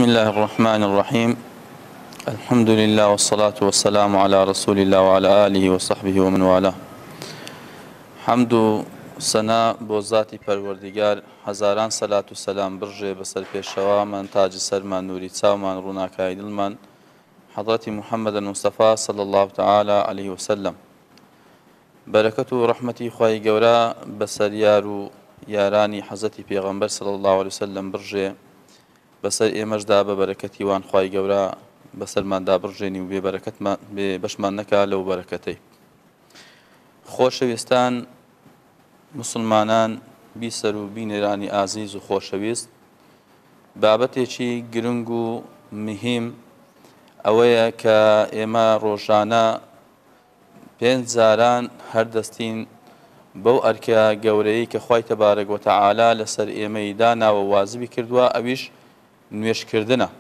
الله الرحمن الرحيم. الحمد لله والصلاة والسلام على رسول الله وعلى آله وصحبه ومن والاه. حمد و سنا بۆ ذاتی پەروەردیگار، هەزاران سەلات و سەلام برژێ بەسەر پێشەوامان، تاجی سەرمان، نوری چاومان، ڕووناکای دڵمان، حەضرەتی محەممەد مستەفا صلی الله تعالی عليه وسلم. بەرەکەت و ڕەحمەتی خوای گەورە بەسەر یار و یارانی حەزەتی پێغەمبەر صلی الله عليه وسلم برژێ، بەسەر ئێمەشدا بە بەرەکەتی وان خوای گەورە بەسەرماندا بڕژێنی و بێ بەشمان نەکا لەو بەرەکەتەی. خۆشەویستان مسلمانان، بیسەر و بینێرانی ئازیز و خۆشەویست، بابەتێکی گرنگ و مهم ئەوەیە کە ئێمە ڕۆژانە پێنج جاران هەردەستین بەو ئەرکە گەورەی کە خوای تەبارەک وتەعالا لەسەر ئێمەی داناوە وازبی کردووە، ئەویش نوێژکردنە.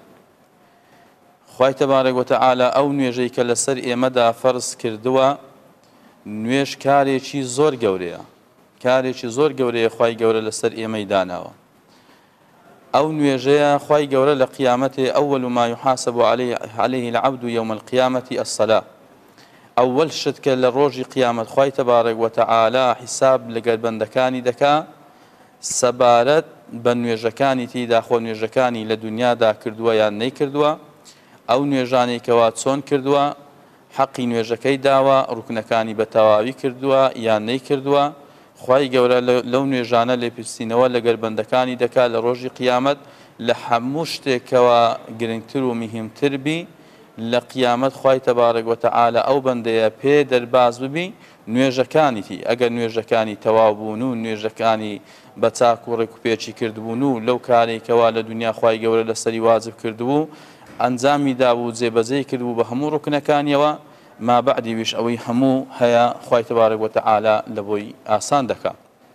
خوای تەبارەک وتەعالا ئەو نوێژەی کە لەسەر ئێمەدا فەرز کردووە، نوێژ کارێکی زۆر گەورەیە، کارێکی زۆر گەورەیە خوای گەورە لەسەر ئێمەی داناوە. ئەو نوێژەیە خوای گەورە لە قیامەتێ ئەوەل ما يحاسب عليه العبد يوم القيامة الصلاة. ئەوەل شت کە لە ڕۆژی قیامەت خوای تەبارەک وتەعالا حیساب لەگەر بەندەکانی دەکا، سەبارەت بە نوێژەکانی تیدا خۆ نوێژەکانی لە دنیادا کردووە یان نەیکردووە، ئەو نوێژانەی کەوا چۆن کردووە، حەقی نوێژەکەی داوە، ڕوکنەکانی بە تەواوی کردووە یان نەیکردووە. خوای گەورە لەو نوێژانە لێپرسینەوە لەگەر بەندەکانی دەکا لە ڕۆژی قیامەت، لە هەموو شتێکەوە گرنگتر و مهمتر بی لە قیامەت خوای تەبارەک وتەعالا ئەو بەندەیە پێ دەرباز ببی نوێژەکانیتی. ئەگەر نوێژەکانی تەواو بوون و نوێژەکانی بە چاک و ڕێک و پێچی کردبوون و لەو کارێکەوە لە دنیا خوای گەورە لەسەری واجب کردبوو ئەنجامی دابوو، جێبەجێی کردبوو بە هەموو ڕوکنەکانیەوە، ما بەعدی ویش ئەوەی هەموو هەیە خوای تەبارەک وتەعالا لە بۆی ئاسان دەکات.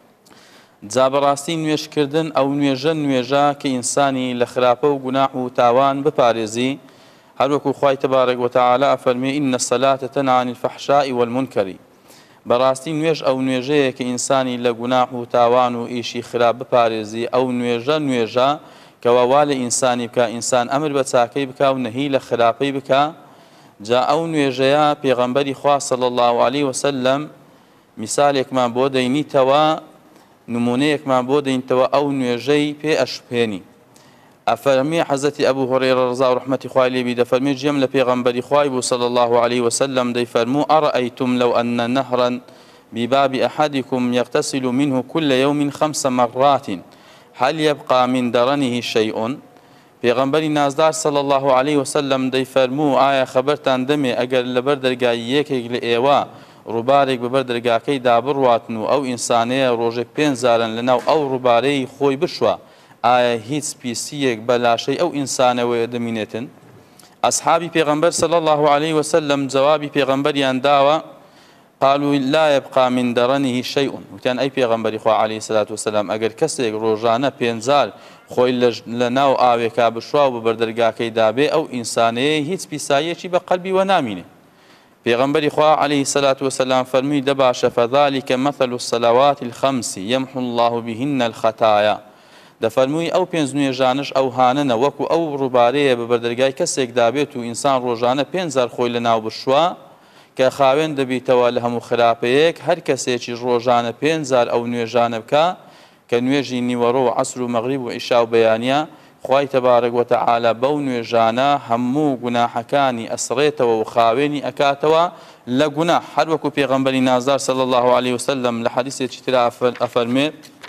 جا بەڕاستی نوێژکردن ئەو نوێژە کە ئینسانی لە خراپە و گوناح و تاوان بپارێزی، هەروەکو خوای تەبارەک وتەعالا ئەفەرمێ ئین الصلاة تەنها عن الفحشاء والمنکر. بەڕاستی نوێژ ئەو نوێژەیە کە ئینسانی لە گوناح و تاوان و ئیشی خراپ بپارێزی، ئەو نوێژە کەوا وا لە ئینسانی بکە، ئینسان ئەمر بە چاکەی بکە و نەهی لە خراپەی بکە. جا ئەو نوێژەیە پێغەمبەری خوا صلی الله عليه وسلم میسالێکمان بۆ دەینیتەوە، نمونەیەکمان بۆ دەینتەوە ئەو نوێژەی پێ ئەشپێنی. ئەفەرمی حەزەتی ئەبوو هورەیرە ڕەضا و ڕەحمەتی خوای لێ بی دەفەرمێ جێم لە پێغەمبەری خوای بوو صلی الله عليه وسلم دەیفەرموو ئەڕەئەیتم لەو ئەنە نەهرا بباب أحدكم يغتسل منه كل يوم 5 مرات هل يبقى من درنه شيء. پێغەمبەری نازدار صلی الله عليه وسلم دەیفەرموو ئایا خەبەرتان دەمێ ئەگەر لەبەر دەرگای یەکێک لە ئێوە ڕووبارێک بەبەر دەرگاکەی دابڕواتن و ئەو ئینسانەیە ڕۆژێک 5 جارن لەناو ئەو ڕووبارەی خۆی بشوە، ئایا هیچ پیسیەک بە لاشەی ئەو ئینسانەوەیە دەمینێتن؟ ئەسحابی پێغەمبەر صلی الله عليه وسلم جوابی پێغەمبەریان داوە، قالوا لا يبقى من درنه شيء. وتیان ئەی پێغەمبەری خوا عليه الصلاة والسلام ئەگەر کەسێک ڕۆژانە 5 جار خۆی لە ناو ئاوێکا بشوا و بەبەر دەرگاکەی دابێ، ئەو ئینسانەیە هیچ پیسایەکی بە قەلبی وە نامینێ. پێغەمبەری خوا عليه الصلاة والسلام فەرمووی دەباشە فذلك مثل الصلوات الخمس يمحو الله بهن الخطايا. دەفەرمووی ئەو 5 نوێژانش ئەو هاننە وەکو ئەو ڕووبارەیە بەبەر دەرگای کەسێک دابێت و ئینسان ڕۆژانە 5 جار خۆی لە ناو بشوە کە خاوێن دەبیتەوە لە هەموو خراپەیەک. هەر کەسێکی ڕۆژانە 5 جار ئەو نوێژانە بکە کە نوێژی نیوەڕۆ و عەسر و مەغریب و عیشا و بەیانیە، خوای تەبارەک وتەعالا بەو نوێژانە هەموو گوناحەکانی ئەسڕێتەوە و خاوێنی ئەکاتەوە لە گوناح. هەروەکو پێغەمبەری نازدار صلی الله عليه وسلم لە حەدیثێکی ترا ئەفەرمێ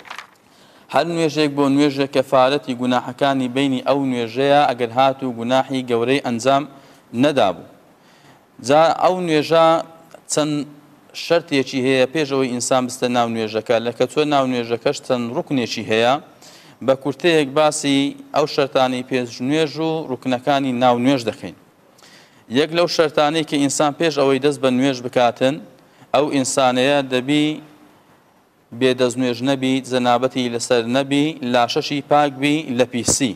هەر نوێژێک بۆ نوێژە کەفارەتی گوناحەکانی بینی ئەو نوێژەیە ئەگەر هاتوو گوناحی گەورەی ئەنجام نەدابوو. جا ئەو نوێژە چەند شەرتێکی هەیە پێشەوەی ئینسان بستە ناو نوێژەکە، لە کە چۆ ناو نوێژەکەش چەند ڕوکنێکی هەیە. بە کورتەیەک باسی ئەو شەرتانەی پێش نوێژ و ڕوکنەکانی ناو نوێژ دەکەین. یەک لەو شەرتانەی کە ئینسان پێش ئەوەی دەست بە نوێژ بکاتن، ئەو ئینسانەیە دەبی بێدەست نوێژ نەبی، جەنابەتی لەسەر نەبی، لاشەشی پاک بی لە پیسی.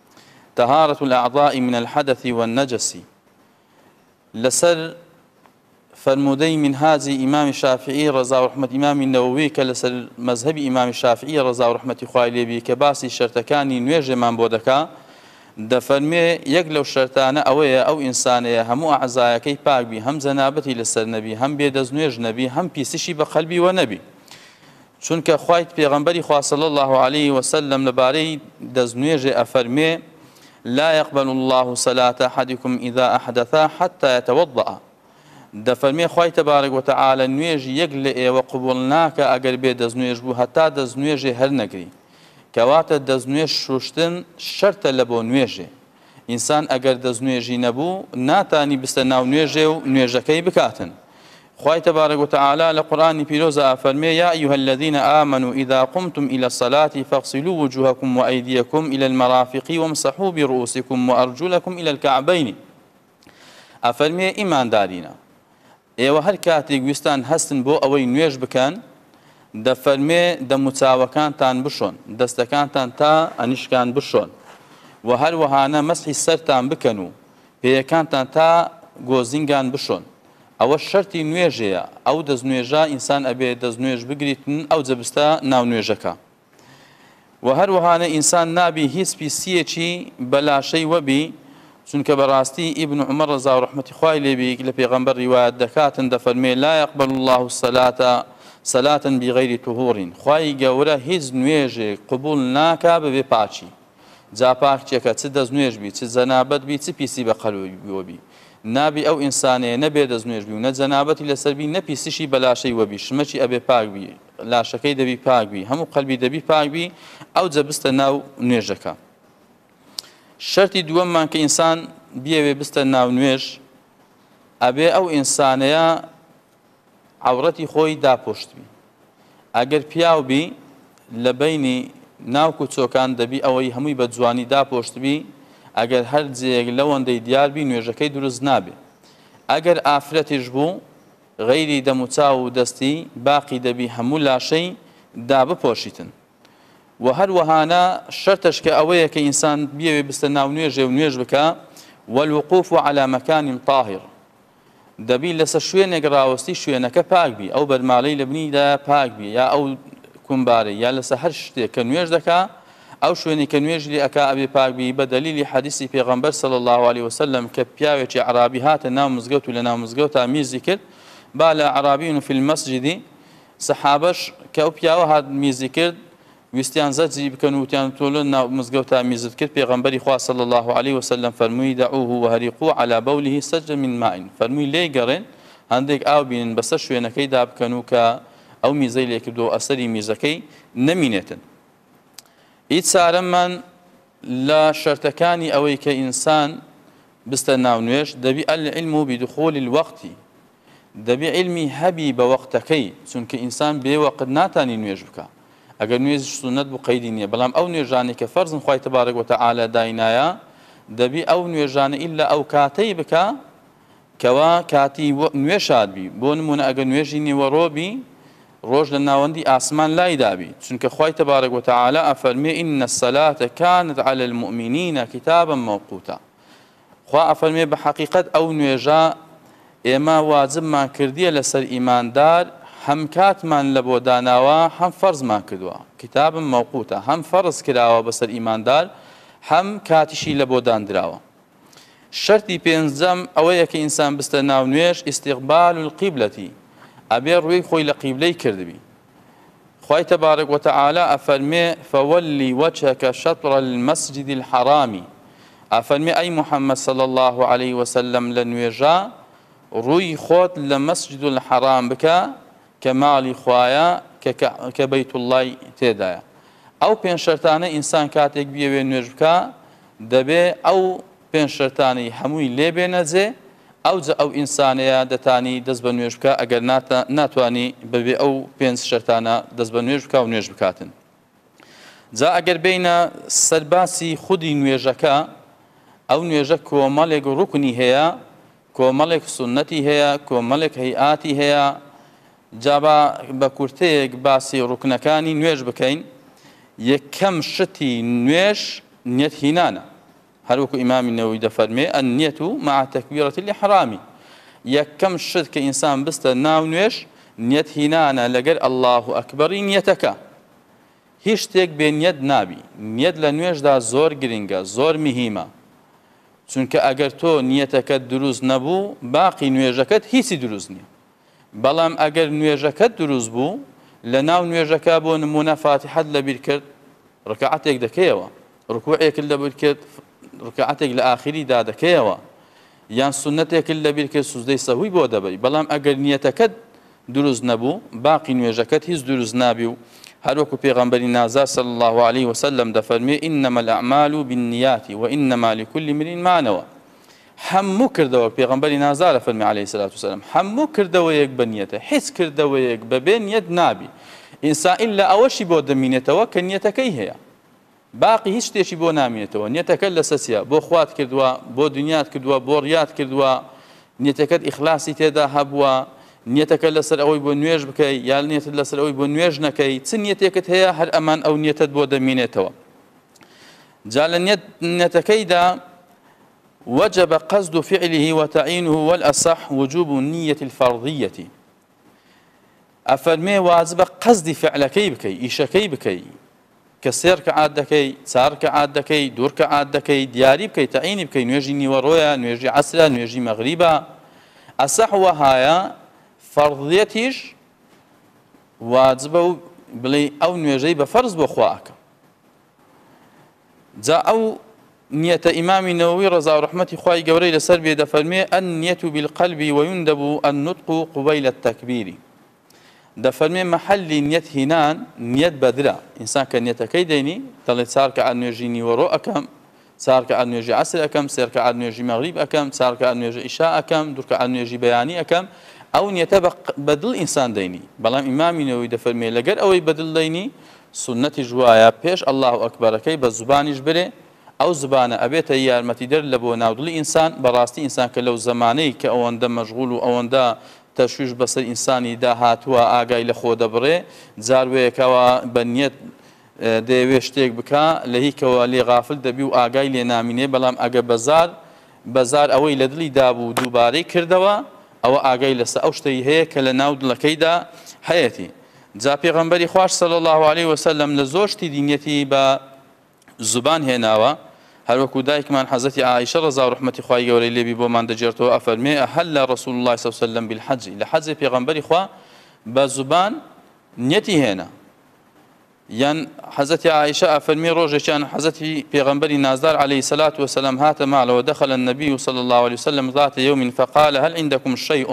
طهارة الأعضاء من الحدث والنجس. لەسەر فرمودەی منهاجی ئیمامی شافعی ڕەضا و ڕەحمەتی ئیمامی نەوەوی کە لەسەر مەذهەبی ئیمامی شافعی ڕەضا و ڕەحمەتی خوای لێ بی کە باسی شەرتەکانی نوێژێمان بۆ دەکا، دەفەرمێ یەک لەو شەرتانە ئەوەیە ئەو ئینسانەیە هەموو ئەعزایەکەی پاکبی، هەم جەنابەتی لەسەر نەبی، هەم بێدەستنوێژ نەبی، هەم پیسشی بە قەلبی وە نەبی. چونکە خوای پێغەمبەری خوا صلی الله عليه وسلم لەبارەی دەستنوێژێ ئەفەرمێ لا يقبل الله صلاة أحدكم إذا أحدث حتى يتوضأ. دەفەرمێ خوای تەبارەک وتەعالە نوێژی یەک لە ئێوە قبوڵ ناکە ئەگەر بێ دەستنوێژ بوو هەتا دەستنوێژێ هەر نەگری. کەواتە دەستنوێژ شوشتن شەرتە لە بۆ نوێژێ. ئینسان ئەگەر دەستنوێژی نەبوو ناتانی بستە ناو نوێژێ و نوێژەکەی بکاتن. خوای تبارك وتعالى لقرآن بيروزا فرمي يا أيها الذين آمنوا إذا قمتم إلى الصلاة فاغسلوا وجوهكم وأيديكم إلى المرافق وامسحوا برؤوسكم وأرجلكم إلى الكعبين. أفرمي إيمان دارينا ئێوە هەر کاتێک ویستان هەستن بۆ ئەوەی نوێژ بکەن دەفەرمێ دەموچاوەکانتان بشۆن، دەستەکانتان تا ئەنیشکان بشۆن و هەروەهانە مەسحی سەرتان بکەن و پێیەکانتان تا گۆزینگان بشۆن. ئەوە شەرتی نوێژەیە. ئەو دەستنوێژە ئینسان ئەبێ دەستنوێژ بگریتن ئەو جەبستە ناو نوێژەکە. و هەروەهانە ئینسان نابی هیچ پیسیەکی بەلاشەی وەبی، چونکە بەڕاستی ئیبن عومەر ڕەزا و ڕەحمەتی خوای لێبی لە پێغەمبەر ڕیوایەت دەکاتن دەفەرمێ لا يقبل الله صلاة بغير طهور. خوای گەورە هیچ نوێژێک قبول ناکا بەبێ پاچی. جا پاکچێکە چ دەستنوێژ بی، چ جەنابەت بی، چ پیسی بە قەلبی بی. نابی ئەو ئینسانەیە نەبێ دەستنوێژ بی و نە جەنابەتی لەسەر بی، نە پیسیشی بەلاشەی وەبی، شمەکی ئەبێ پاک بی، لاشەکەی دەبی پاک بی، هەموو قەلبی دەبی پاک بی، ئەو جەبستە ناو نوێژەکە. شەرتی دووەممان کە ئینسان بیەوێ بستە ناو نوێژ ئەبێ ئەو ئینسانەیە عەورەتی خۆی داپۆشتبی. ئەگەر پیاو بی لە بەینی ناوک و چۆکان دەبی ئەوەی هەمووی بە جوانی داپۆشتبی. ئەگەر هەر جێک لەوەندەی دیاربی نوێژەکەی دروست نابێ. ئەگەر ئافرەتیش بوو غەیری دەموچاو و دەستی باقی دەبی هەموو لاشەی دابپۆشیتن. و هەروەهانە شەرتەش کە ئەوەیە کە ئینسان بیەوێ بستە ناو نوێژێ و نوێژ بکە والوقوف على مكان طاهر. دەبی لەسەر شوێنێک ڕاوەستی شوێنەکە پاک بی، ئەو بەرماڵەی لە بنیدا پاک بی، یا ئەو کومبارەی یا لەسەر هەر شتێک کە نوێژ دەکا ئەو شوێنی کە نوێژ لێ ئەکا ئەبێ پاک بی. بە دەلیلی حەدیسی پێغەمبەر صلی الله عليه وسلم کە پیاوێکی عەرابی هاتە ناو مزگەوت و لە ناو مزگەوتا میزی کرد با لە عەرابیون فی المەسجد سەحابەش کە ئەو پیاوە هات میزی کرد ویستیان زەجری بکەن و وتیان تۆ لە ناو مزگەوتا میزت کرد. پێغەمبەری خوا صلی الله عليه وسلم فەرمووی دعوه وهریقوا على بوله سجا من ماء. فەرمووی لێی گەڕێن هەندێک ئاو بینن بەسەر شوێنەکەی دابکەن و کە ئەو میزەی لێ کردو ئەسەری میزەکەی نەمینێتن. هیچ چارەمان لە شەرتەکانی ئەوەی کە ئینسان بستە ناو نوێژ دەبی العلم بدخول الوقت. دەبی علمی هەبی بە وەختەکەی، چونکە ئینسان بێ وەقت ناتانی نوێژ بکە. ئەگەر نوێژ سونەت بوو قەیدی نییە، بەڵام ئەو نوێژانەی کە فەرزن خوای تەبارەک وتەعالە داینایە دەبی ئەو نوێژانە ئیلا ئەو کاتەی بکە کەوا کاتی نوێشاد بی. بۆ نمونە ئەگەر نوێژی نیوەڕۆبی ڕۆژ لە ناوەندی ئاسمان لای دابی، چونکە خوای تەبارەک وتەعالە ئەفەرمێ ئین الصەلاتە کانت عەلی المؤمنین کتابا موقوتا. خوا ئەفەرمێ بە حەقیقەت ئەو نوێژە ئێمە واجبمان کردیە لەسەر ئیماندار، هەم کاتمان لە بۆ داناوە هەم فەرزمان کردووە. کتابا موقوتا، هەم فەرز کراوە بەسەر ئیماندار هەم کاتیشی لە بۆ دانراوە. شەرتی پێنجەم ئەوەیە کە ئینسان بستە ناو نوێژ ئیستیقبال القیبلەتی، ئەبێ ڕووی خۆی لە قیبلەی کردبی. خوای تەبارەک وتەعالە ئەفەرمێ فەوەلی وەجهەکە شەطر المەسجد الحەرام. ئەفەرمێ ئەی محەممەد صلی الله عليه وسلم لە نوێژە ڕووی خۆت لە مەسجد الحەرام بکە کە ماڵی خوایە کە بەیت الله تێدایە. ئەو پێنج شەرتانە ئینسان کاتێک بیەوێ نوێژ بکە دەبێ ئەو پێنج شەرتانەی هەمووی لێ بێنەجێ، ئەوجە ئەو ئینسانەیە دەتانی دەست بە نوێژ بکە ئەگەر ناتوانی بەبێ ئەو پێنج شەرتانە دەست بە نوێژ بکە و نوێژ بکاتن. جا ئەگەر بینە سەرباسی خودی نوێژەکە، ئەو نوێژە کۆمەڵێک ڕوکنی هەیە، کۆمەڵێک سونەتی هەیە، کۆمەڵێک هەیئاتی هەیە. جا بە کورتەیەک باسی ڕوکنەکانی نوێژ بکەین. یەکەم شتی نوێژ نیەت هینانە، هەروەکو ئیمامی نەووی دەفەرمێ النیەت مع تەکبیرەة الإحرام. یەکەم شت کە ئینسان بستە ناو نوێژ نیەت هینانە لەگەر ئەڵڵاهو ئەکبەری نیەتەکە. هیچ شتێک بێنیەت نابی. نیەت لە نوێژدا زۆر گرنگە، زۆر مهمە، چونکە ئەگەر تۆ نیەتەکەت دروست نەبوو باقی نوێژەکەت هیچی دروست نییە. بەڵام ئەگەر نوێژەکەت دروست بوو لە ناو نوێژەکە بۆ نمونە فاتحەت لەبیر کرد ڕکعەتێک دەکەیەوە، ڕکوعێکت لەبیر کرد ڕکعەتێک لە ئاخریدا دەکەیەوە، یان سونەتێکت لەبیر کرد سوزدەی سەهووی بۆ دەبەی. بەڵام ئەگەر نیەتەکەت دروست نەبوو باقی نوێژەکەت هیچ دروست نابی و هەروەکو پێغەمبەری نازار صلی الله عليه وسلم دەفەرمێ ئینەما الأعمال بالنیات وإنما لكل امرئ ما نوى. هەموو کردەوە پێغەمبەری نازارە فەرمی عليه الصلاة والسلام هەموو کردەوەیەک بە نیەتە، هیچ کردەوەیەک بەبێ نیەت نابی. ئینسان ئیلا ئەوەشی بۆ دەمینێتەوە کە نیەتەکەی هەیە، باقی هیچ شتێکی بۆ نامێنێتەوە. نیەتەکەت لەسەر چییە؟ بۆ خوات کردووە، بۆ دنیات کردووە، بۆ ڕیات کردووە، نیەتەکەت ئیخلاسی تێدا هەبووە، نیەتەکە لەسەر ئەوەی بۆ نوێژ بکەی یان نیەتت لەسەر ئەوەی بۆ نوێژ نەکەی، چ نیەتێکت هەیە هەر ئەمان ئەو نیەتت بۆ دەمینێتەوە. جا لە نیەتەکەیدا وجب قصد فعله وتعيينه والأصح وجوب النية الفرضية. أفرمي واجب قصد فعلكي بكي إيشكي بكي كسير كعادكي صار كعادكي دور كعادكي دياري بكي تعيني بكي نوجي نيورويا نوجي عسرا نوجي مغربا. أصح وهايا فرضيتيش واجب بلي أو نوجي بفرض بخواك. جا أو نية إمام النووي رضا ورحمة خواهي قوري لسر بيد فرمي النية بالقلب ويندب النطق قبيل التكبير. دفرمي محل نية هنان نية بدرة إنسان كان نية كيديني تلي سارك عن نيجيني وروء أكم سارك عن نيجي عسر أكم سارك عن نيجي مغرب أكم سارك عن نيجي إشاء أكم درك عن نيجي بياني أكم أو نية بدل إنسان ديني. بلام إمام النووي دفرمي لقر أوي بدل ديني سنة جوايا بيش الله أكبر كي بزباني جبري ئەو زبانە ئەبێتە یارمەتیدەر لە بۆ ناودڵی ئینسان. بەڕاستی ئینسان کە لەو زەمانەی کە ئەوەندە مەشغوڵ و ئەوەندە تەشویش بەسەر ئینسانی داهاتووە ئاگای لە خۆ دەبڕێ، جاروەیەکەوە بە نیەت دەیەوێت شتێک بکە لە هیچکەوە لێ غافل دەبی و ئاگای لێ نامینێ. بەڵام ئەگە بەزار ئەوەی لە دڵی دابوو دووبارەی کردەوە ئەوە ئاگای لەسەر ئەو شتەی هەیە کە لە ناو دڵەکەیدا هەیەتی. جا پێغەمبەری خوار صلی الله عليه وسلم لە زۆر شتی دینیەتی بە زبان هێناوە. هەروەکو دایکمان حەزەتی عائیشە ڕەزا و ڕەحمەتی خوای گەورەی لێبی بۆمان دەجێڕێتەوە ئەفەرمێ ئەحەلە رەسوول الله صلی الله عليه وسلم بالحەج. لە حەجی پێغەمبەری خوا بە زبان نیەتی هێنا. یان حەزەتی عائیشە ئەفەرمێ ڕۆژێکیان حەزەتی پێغەمبەری نازدار عليه الصلاة والسلام هاتە ماڵەوە دەخل النبي صلى الله عليه وسلم ذات يوم فقال هل عندكم شيء.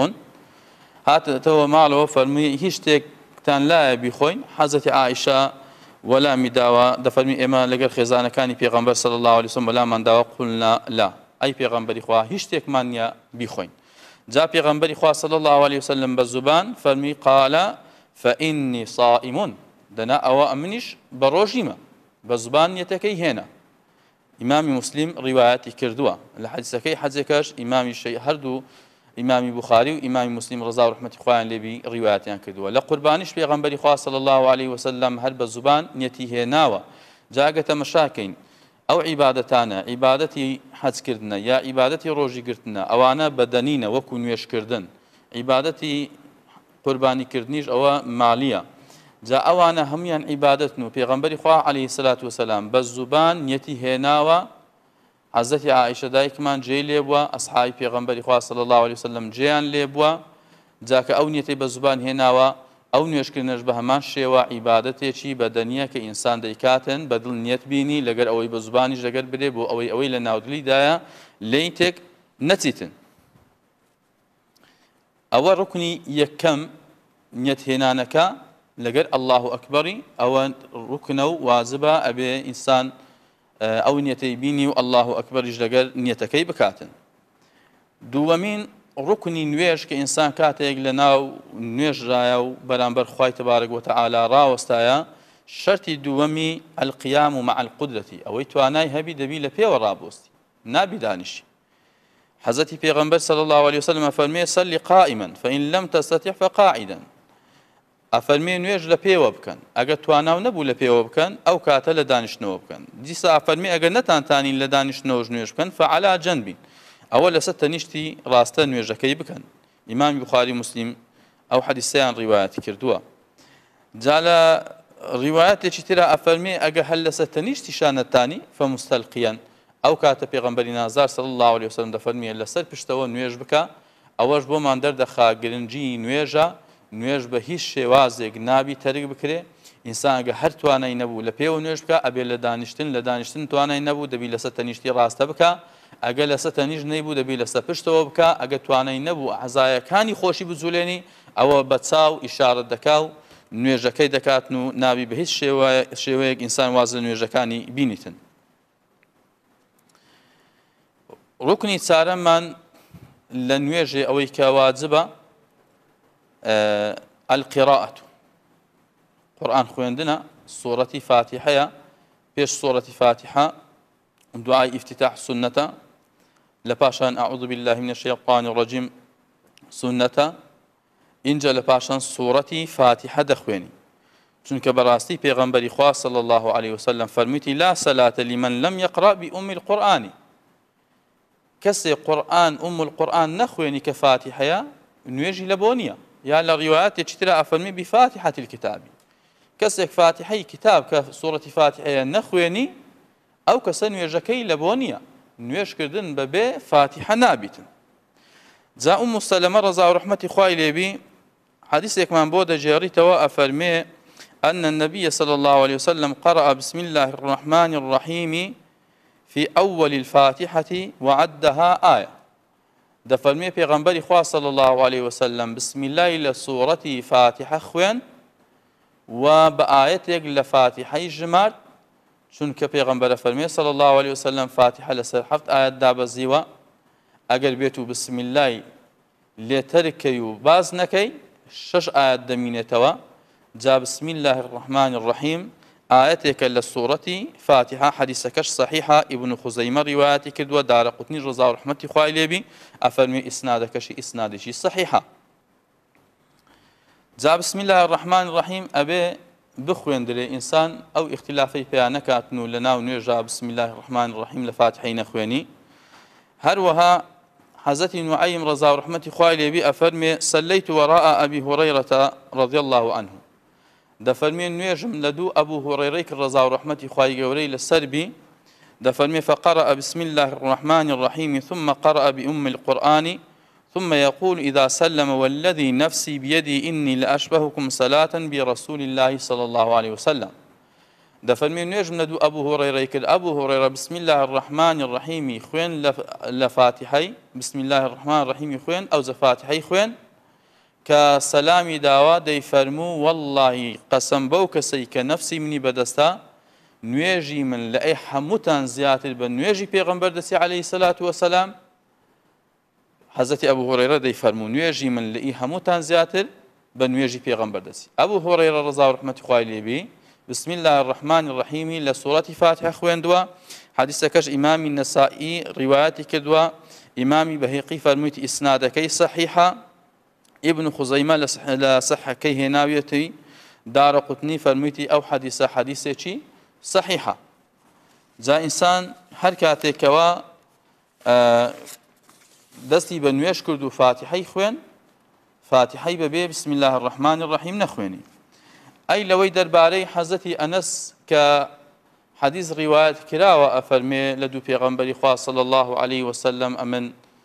هاتەوە ماڵەوە فەرمووی هیچ شتێکتان لایە بیخۆین. حەزەتی عائیشە وەلامی داوە دەفەرمی ئێمە لەگەڵ خێزانەکانی پێغەمبەر صلی الله عليه وسلم وەلامان داوە قولنا لا، ئەی پێغەمبەری خوا هیچ شتێکمان نییە بیخۆین. جا پێغەمبەری خوا صلی الله عليه وسلم بە زوبان فەرمی قال فإني صائم. دەنا ئەوە ئەمنیش بە ڕۆژیمە بە زوبان نیەتەکەی هێنا. ئیمامی موسلیم ڕیوایەتی کردووە لە حەدیثەکەی حەجەکەش ئیمامی هەردوو ئیمامی بوخاری و ئیمامی موسلیم ڕەزا و ڕەحمەتی خوایان لێبی ڕیوایەتیان کردووە. لە قوربانیش پێغەمبەری خوا صلی الله عليه وسلم هەر بە زوبان نیەتی هێناوە. جا ئەگە تەمەشاکەین ئەو عیبادەتانە عیبادەتی حەجکردنە یا عیبادەتی ڕۆژی گرتنە ئەوانە بەدەنینە وەکو نوێشکردن، عیبادەتی قوربانیکردنیش ئەوە مالیە. جا ئەوانە هەمویان عیبادەتن و پێغەمبەری خوا عليه الصلاة والسلام بە زوبان نیەتی هێناوە. حەزەتی عائیشە دایکمان جێی لێ بووە، ئەسحابی پێغەمبەری خوا صلی الله عليه وسلم جێیان لێ بووە. جاکە ئەو نیەتەی بە زوبان هێناوە ئەو نوێشکردنەش بە هەمان شێوە عیبادەتێکی بەدەنیە کە ئینسان دەیکاتن بەدڵ نیەت بینی لەگەر ئەوەی بە زوبانیش لەگەر بدێ بۆ ئەوەی لە ناودڵیدایە لێی تێک نەچیتن. ئەوە ڕوکنی یەکەم نیەت هێنانەکە لەگەر الله ئەکبەری. ئەوە ڕوکنە و واجبە ئەبێ ئینسان ئەو نیەتەی بینی و الله ئەکبەریش لەگەر نیەتەکەی بکاتن. دووەمین ڕوکنی نوێژ کە ئینسان کاتێک لە ناو نوێژرایە و بەرامبەر خوای تەبارەک وتەعالا ڕاوەستایە، شەرتی دووەمی القیام مع القدرەتی، ئەوەی توانای هەبی دەبی لە پێوە ڕابۆستی نابی دانیشی. حەزەتی پێغەمبەر صلی الله عليه وسلم فەرمێ صلی قائما فإن لم تستطع فقاعدا. ئەفەرمێ نوێژ لە پێوە بکەن، ئەگەر تواناو نەبوو لە پێوە بکەن ئەو کاتە لە دانیشتنەوە بکەن. دیسا ئەفەرمێ ئەگەر نەتانتانین لە دانیشتنەوەش نوێژ بکەن فعلى جەنبین، ئەوە لەسەر تەنیشتی ڕاستە نوێژەکەی بکەن. ئیمامی بوخاری موسلیم ئەو حەدیثەیان ڕیوایەتی کردووە. جا لە ڕیوایەتێکی ترە ئەفەرمێ ئەگە هەر لەسەر تەنیشتی شانەتانی فەموستەلقیەن ئەو کاتە پێغەمبەری نازار صلی الله عليه وسلم دەفەرمێ لەسەر پشتەوە نوێژ بکە ئەوەش بۆمان دەردەخا گرنگی نوێژە نوێژ بە هیچ شێوازێک نابی تەرک بکرێ ئینسان ئەگە هەر توانای نەبوو لە پێوە نوێژ بکە ئەبێ لە دانیشتن توانای نەبوو دەبی لەسەر تەنیشتی ڕاستە بکە ئەگە لەسەر تەنیشت نەیبوو دەبی لەسەر پشتەوە بکە ئەگە توانای نەبوو عەزایەکانی خۆشی بجوولێنی ئەوە بە چاو ئیشارەت دەکا و نوێژەکەی دەکاتن و نابی بە هیچ شێوەیەک ئینسان واز لە نوێژەکانی بینیتن. ڕوکنی چارەممان لە نوێژێ ئەوەی کە واجبە القراءة قورئان خوێندنە سوورەتی فاتحەیە پێش سوورەتی فاتحە دوعای ئیفتتاح سنەتە لە پاشان ئەعوذ بالله من الشیطان الرجیم سنەتە اینجا لە پاشان سوورەتی فاتحە دەخوێنی چونکە بەڕاستی پێغەمبەری خوا صلی الله عليه وسلم فەرموویتی لا صلاة لمن لم يقرأ بأم القرآن کەسێ قورئان ئوم القورآن نەخوێنی کە فاتحەیە نوێژی لە بۆ نییە یا لە ڕیوایەتێکی ترە ئەفەرمێ بفاتحة الكتاب کەسێک فاتحەی کتاب کە سوورەتی فاتحەیە نەخوێنی ئەو کەسە نوێژەکەی لە بۆ نییە نوێژکردن بەبێ فاتحە نابیتن. جا ئوم سەلەمە ڕەزا و ڕەحمەتی خوای لێبی حەدیثێکمان بۆ دەجێڕیتەوە ئەفەرمێ أن النبي صلى الله عليه وسلم قرأ بسم الله الرحمن الرحيم في أول الفاتحة وعدها آية دەفەرمێ پێغەمبەری خوا صلی الله عليه وسلم بسم الله لە سوورەتی فاتحە خوێن و بە ئاەتێک لە فاتحەی ژمارد چونکە پێغەمبەرە فەرمێ صلی الله عليه وسلم فاتحە لەسەر 7 ئاەت دابەزیوە ئەگەر بێت و بسم الله لێتەرکەی و باز نەکەی 6 ئاەت دەمینێتەوە. جا بسم الله الرحمن الرحيم ئاەتێکە لە سوورەتی فاتحە حەدیثەکەش صحیحە ئیبن خوزەیمە ڕیوایەتی کردووە دارەقوتنی ڕەزا و ڕەحمەتی خوای لێبی ئەفەرمێ ئیسنادەکەشی ئیسنادێکی صحیحە. جا بسم الله الرحمن الرحيم ئەبێ بخوێندرێ ئینسان ئەو ئیختلافەی پێیان نەکاتن و لە ناو نوێژا بسم الله الرحمن الرحيم لە فاتحەی نەخوێنی. هەروەها حەزەتی نوعەیم ڕەزا و ڕەحمەتی خوای لێبی ئەفەرمێ سەلەیت وەڕاء ئەبی هورەیرە رضی الله عنه دەفەرمێ نوێژم لە دوو ئەبوو هورەیرەی کە ڕەزا و ڕەحمەتی خوای گەورەی لەسەربی دەفەرمێ فقرأ بسم الله الرحمن الرحيم ثم قرأ بأم القرآن ثم يقول إذا سلم والذي نفسي بيدي إني لأشبهكم صلاة برسول الله صلى الله عليه وسلم دەفەرمێ نوێژم لە دوو ئەبوو هورەیرەی کرد ئەبوو هورەیرە بسم الله الرحمن الرحيم خوێن لە فاتحەی بسم الله الرحمن الرحيم خوێن ئەوجە فاتحەی خوێن کە سەلامی داوا دەیفەرموو وەڵڵاهی قەسەم بەو کەسەی کە نەفسی منی بەدەستە نوێژی من لە ئەی هەمووتان زیاتر بە نوێژی پێغەمبەر دەستی عەلەیهی سەلات وەسەلام. حەزەتی ئەبوو هورەیرە دەیفەرموو نوێژی من لە ئەی هەمووتان زیاتر بە نوێژی پێغەمبەر دەستی. ئەبوو هورەیرە ڕەزا و ڕەحمەتی خوای لێبی بسم الله الرحمن الرحيم لە سوورەتی فاتحە خوێندووە حەدیثەکەش ئیمامی نەسائی ڕیوایەتی کردووە ئیمامی بەهەیقی فەرموویەتی ئیسنادەکەی صحیحە ابن خزەیمە لە صحەکەی هێناویەتی دارەقوتنی فەرموویەتی ئەو حەدیثە حەدیثێکی صحیحە. جا ئینسان هەر کاتێکەوە دەستی بە نوێژ کرد و فاتحەی خوێن فاتحەی بەبێ بسم الله الرحمن الرحيم نەخوێنی. ئەی لەوەی دەربارەی حەزەتی ئەنەس کە حەدیث ڕیوایەت کراوە ئەفەرمێ لە دوو پێغەمبەری خوا صلی الله عليه وسلم ئەمن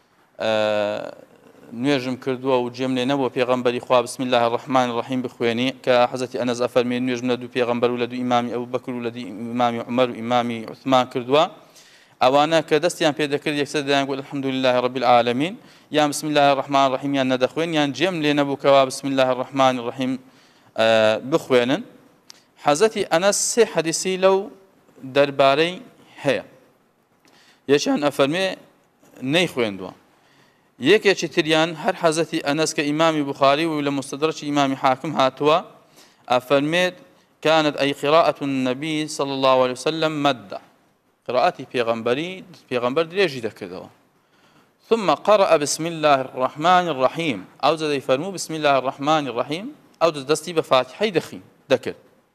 نوێژم کردووە و جێم لێ نەبووە پێغەمبەری خوا بسم الله الرحمن الرحيم بخوێنی کە حەزەتی ئەنەس ئەفەرمێ نوێژم لە دوو پێغەمبەر و لە دوو ئیمامی ئەبوبەکر و لە دوو ئیمامی عومەر و ئیمامی عوثمان کردووە ئەوانە کە دەستیان پێ دەکرد یەکسەر دەیان گوت الحەمد لله رب العالمین یان بسم الله الرحمن الرحيم یان نەدەخوێن یان جێم لێ نەبوو کەوا بسم الله الرحمن الرحيم بخوێنن. حەزەتی ئەنەس سێ حەدیثی لەو دەربارەی هەیە یەکیان ئەفەرمێ نەیخوێندووە یەکێکی تریان هەر حەزەتی ئەنەس کە ئیمامی بوخاری و لە مستەدرەکی ئیمامی حاکم هاتووە ئەفەرمێت كانت أي قراءة النبي صلى الله عليه وسلم مدة قراءتي پیغمبر درێژی دەکردەوە ثم قرأ بسم الله الرحمن الرحيم أو زاد يفرمو بسم الله الرحمن الرحيم أو دەستی بە فاتحەی دەکرد.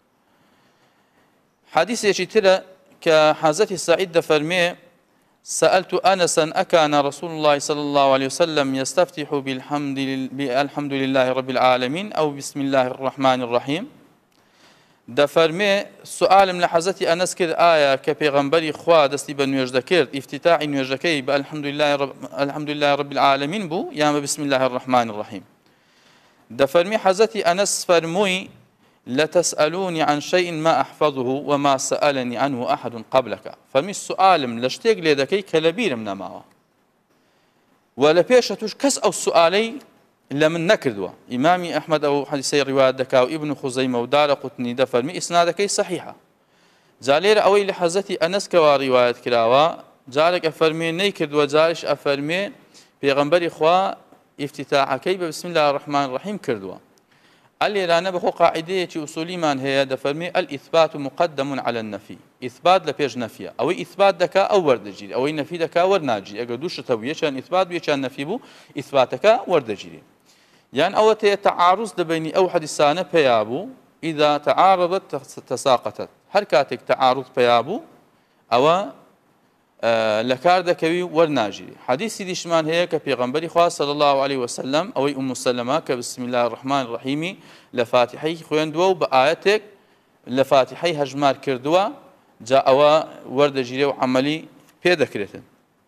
حديثي ترى كحازتي سعيد دفرمي سألت أنسا أكان رسول الله صلى الله عليه وسلم يستفتح بالحمد لله رب العالمين أو بسم الله الرحمن الرحيم دەفەرمێ سوالم لە حەزەتی ئەنەس کرد ئایا کە پێغەمبەری خوا دەستی بە نوێژ دەکرد ئیفتتاحی نوێژەکەی بە الحەمدولله رب العالمین بوو یان بە بسم الله الرحمن الرحیم دەفەرمی حەزەتی ئەنەس فەرمووی لتسألوني عن شيء ما أحفظه وما سألني عنه أحد قبلك فمي السؤالم لشتيق ليدكي كلبير من ماوا ولا بيشتوش كس أو سؤالي لمن نكردوا إمامي أحمد أو حديثي رواية دكا وابن خزيمة ودار قطني دفرمي إسنادكي صحيحة زالير أوي لحزتي أنس كوا رواية كراوا جارك أفرمي نيكرد وجارش أفرمي بيغنبري خوا افتتاحكي بسم الله الرحمن الرحيم كردوا اللي بخو قاعدة أصولي من هي دفرمي الإثبات مقدم على النفي إثبات لبيج نفيا أو إثبات دكا أو وردجيري أو نفي دكا وردناجي أجر دوش تويه كان إثبات بيه كان نفي بو إثباتك وردجيري يعني أو تعارض بين أو حدثانة بيابو إذا تعارضت تساقطت حركاتك تعارض بيابو أو لكار دكوي ورناجري حديث ديشمان هي كبيغمبري خوا صلى الله عليه وسلم أو أم سلمة بسم الله الرحمن الرحيم لفاتحي خوين دو بآياتك لفاتحي هجمار كردوا جاء وردجري وعملي بيدكرتن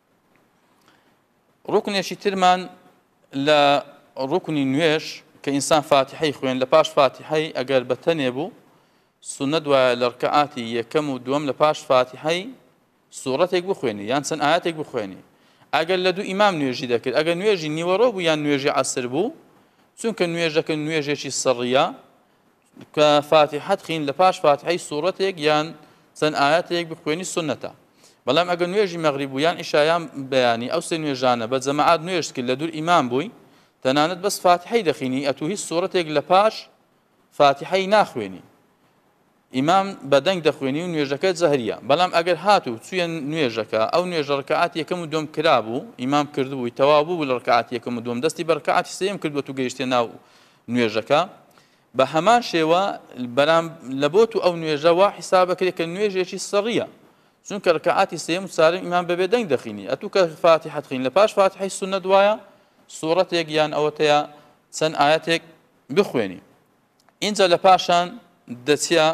ركن يشي ترمان لا ركن نويش كإنسان فاتحي خوين لباش فاتحي أقل بتنبو سنة والركعاتي يكم دوم لباش فاتحي سورتێک بخوێنی یان چەند ئاەتێک بخوێنی ئەگەر لە دوو ئیمام نوێژی دەکرد ئەگەر نوێژی نیوەڕۆ بوو یان نوێژی عەسر بوو چونکە نوێژەکە نوێژێکی سەڕیە کە فاتحەت خین لە پاش فاتحەی سورەتێک یان چەند ئاەتێک بخوێنی سنەتە بەڵام ئەگەر نوێژی مەغریب بوو یان ئیشایان بەیانی ئەو سێ نوێژانە بە جەماعات نوێژ کرد لە دوور ئیمام بووی تەنانەت بەس فاتحەی دەخینی ئەتوو هیچ سورەتێک لە پاش فاتحەی ناخوێنی ئیمام بەدەنگ دەخوێنی و نوێژەکە جەهریە بەڵام ئەگەر هاتوو چوویە نوێژەکە ئەو نوێژە ڕکعات یەکەم و دوم کرابوو ئیمام کردبووی تەواو بوو لە ڕکعات یەکەم و دوم دەستی بە ڕکعاتی سێم کردووە و گەیشتێ ناو نوێژەکە بە هەمان شێوە بەرام لە بۆ تو ئەو نوێژە وا حیسابەکرێت کە نوێژێکی سەڕیە چونکە ڕکعاتی سێم و چارەم ئیمام بەبێ دەنگ دەخینی ئەتوو کە فاتحەت خین لە پاش فاتحەی سونەت وایە سوورەتێک یان ئەوەتەیە چەند ئاەتێک بخوێنی اینجا لە پاشان دەچیا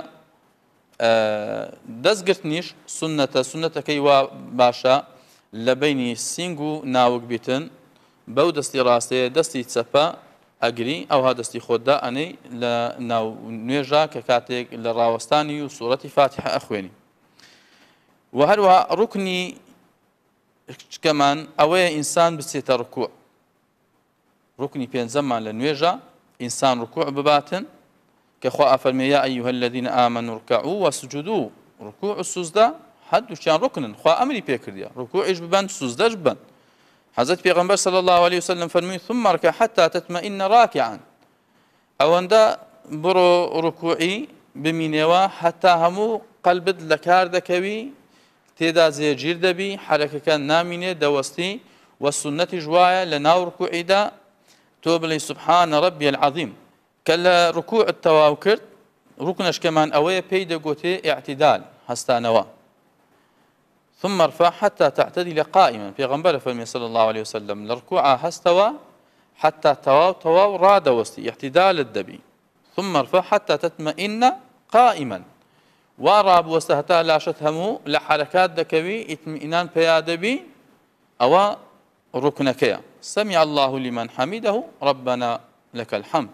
دەستگرتنیش سنەتەکەی وا باشە لە بینی سینگ و ناوک بیتن بەو دەستی ڕاستەیە دەستی چەپە ئەگری ئەوها دەستی خۆتدا ئەنەی لە ناو نوێژە کە کاتێک لە ڕاوەستانی و سوورەتی فاتحە ئەخوێنی و هەروەها ڕوکنی کەمان ئەوەیە ئینسان بچێتە ڕکوع ڕوکنی پێنجەممان لە نوێژە ئینسان ڕکوع بباتن كخوا أفرمي يا أيها الذين آمنوا اركعوا واسجدوا ركوع السجدة حد وشان ركن خوا أمري بيكرديا ركوع إيش ببن سجدة جبن حضرت پیغمبر صلى الله عليه وسلم فرمي ثم اركع حتى تطمئن راكعا أو أندا برو ركوعي بمينوا حتى همو قلبت لكار دكوي تيدا زي جير دبي حركة كان نامينة دوستي والسنة جوايا لناو ركوعي دا توبلي سبحان ربي العظيم كلا ركوع التواو كرت ركنش كمان أوي بيدا قوتي اعتدال هستانوا ثم ارفع حتى تعتدل قائما في غنبرة فرمي صلى الله عليه وسلم لركوع هستوا حتى تواو راد وستي اعتدال الدبي ثم ارفع حتى تطمئن قائما وراب وستهتا لا شتهمو لحركات دكوي اطمئنان بيادبي أو ركنكيا سمع الله لمن حمده ربنا لك الحمد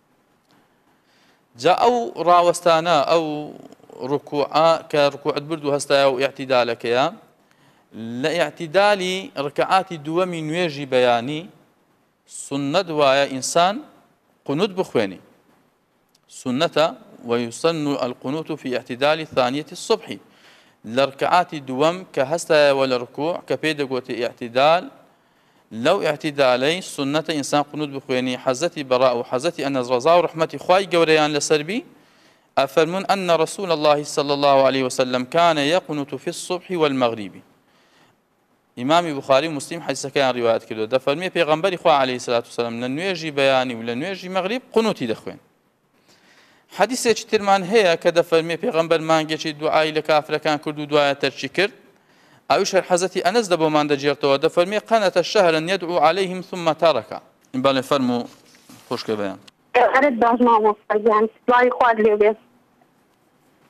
جاء أو راوستانا أو ركوعا كركوع بردو هستا أو اعتدالك يا لاعتدال ركعات دوامي نويجي بياني سنة ويا إنسان قنوت بخويني سنة ويسن القنوت في اعتدال ثانية الصبح لركعات دوام كهستا ولا ركوع كبيدقوة اعتدال لو اعتدالي سنة إنسان قنوت بخويني حزتي براء وحزتي أن رضا ورحمتي خواي قوريان لسربي أفرمون أن رسول الله صلى الله عليه وسلم كان يقنت في الصبح والمغرب إمام بخاري ومسلم حديث كان روايات كده دفرمي پیغمبر خوا عليه الصلاة والسلام لنويجي بياني ولنويجي مغرب قنوتي دخوين حديث ترمان هي كدفرمي پیغمبر مانجي دعاء لكافر كان كردو دعاء ترشي كرد أوش حزتي أنس دبو مان دجيرتو دفرمي قنت الشهر يدعو عليهم ثم ترك إن بالي فرمو خوش كبيان أرد باز ما وفق يعني لا يخواد لي بس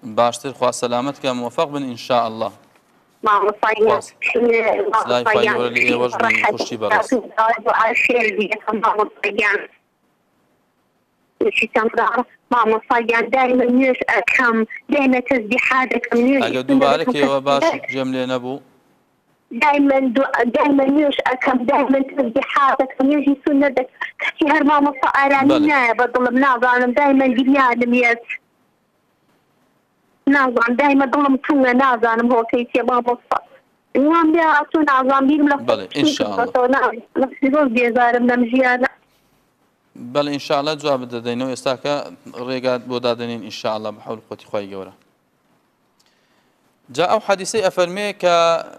باشتر خوا سەلامەت کە موفق بن ئینشاء الله. مامۆستای سلای خی گەورە لە ئێوەش بن خوشتی بەڕێز. مامۆستایان دایمە نوێژ ئەەکەم دایمە تەسبیحات دەکەم ئەگە دووبارەکەوە باش گوێم لێ نەبوو. دائما نوێژ ئەەکەم دائما تەسبیحات دەکەم نوێژی سونە دەکەم کەسی هەر مامۆستا ئارامی نایە بەدڵم نازانم دائما گریانم هێت نازانم دائما دڵم تووە نازانم هۆکەی تێ مامۆستا وام بیا ئەچوو نازانم بیرم لە زۆر بێزارم لەم ژیانە. بەڵێ ئینشاءالله جواب دەدەینەوە ئێستا کە ڕێگات بۆ دادەنین ئینشاءالله بە حەول قوتی خی گەورە. جا ئەو حەدیسەی ئەفەرمێ کە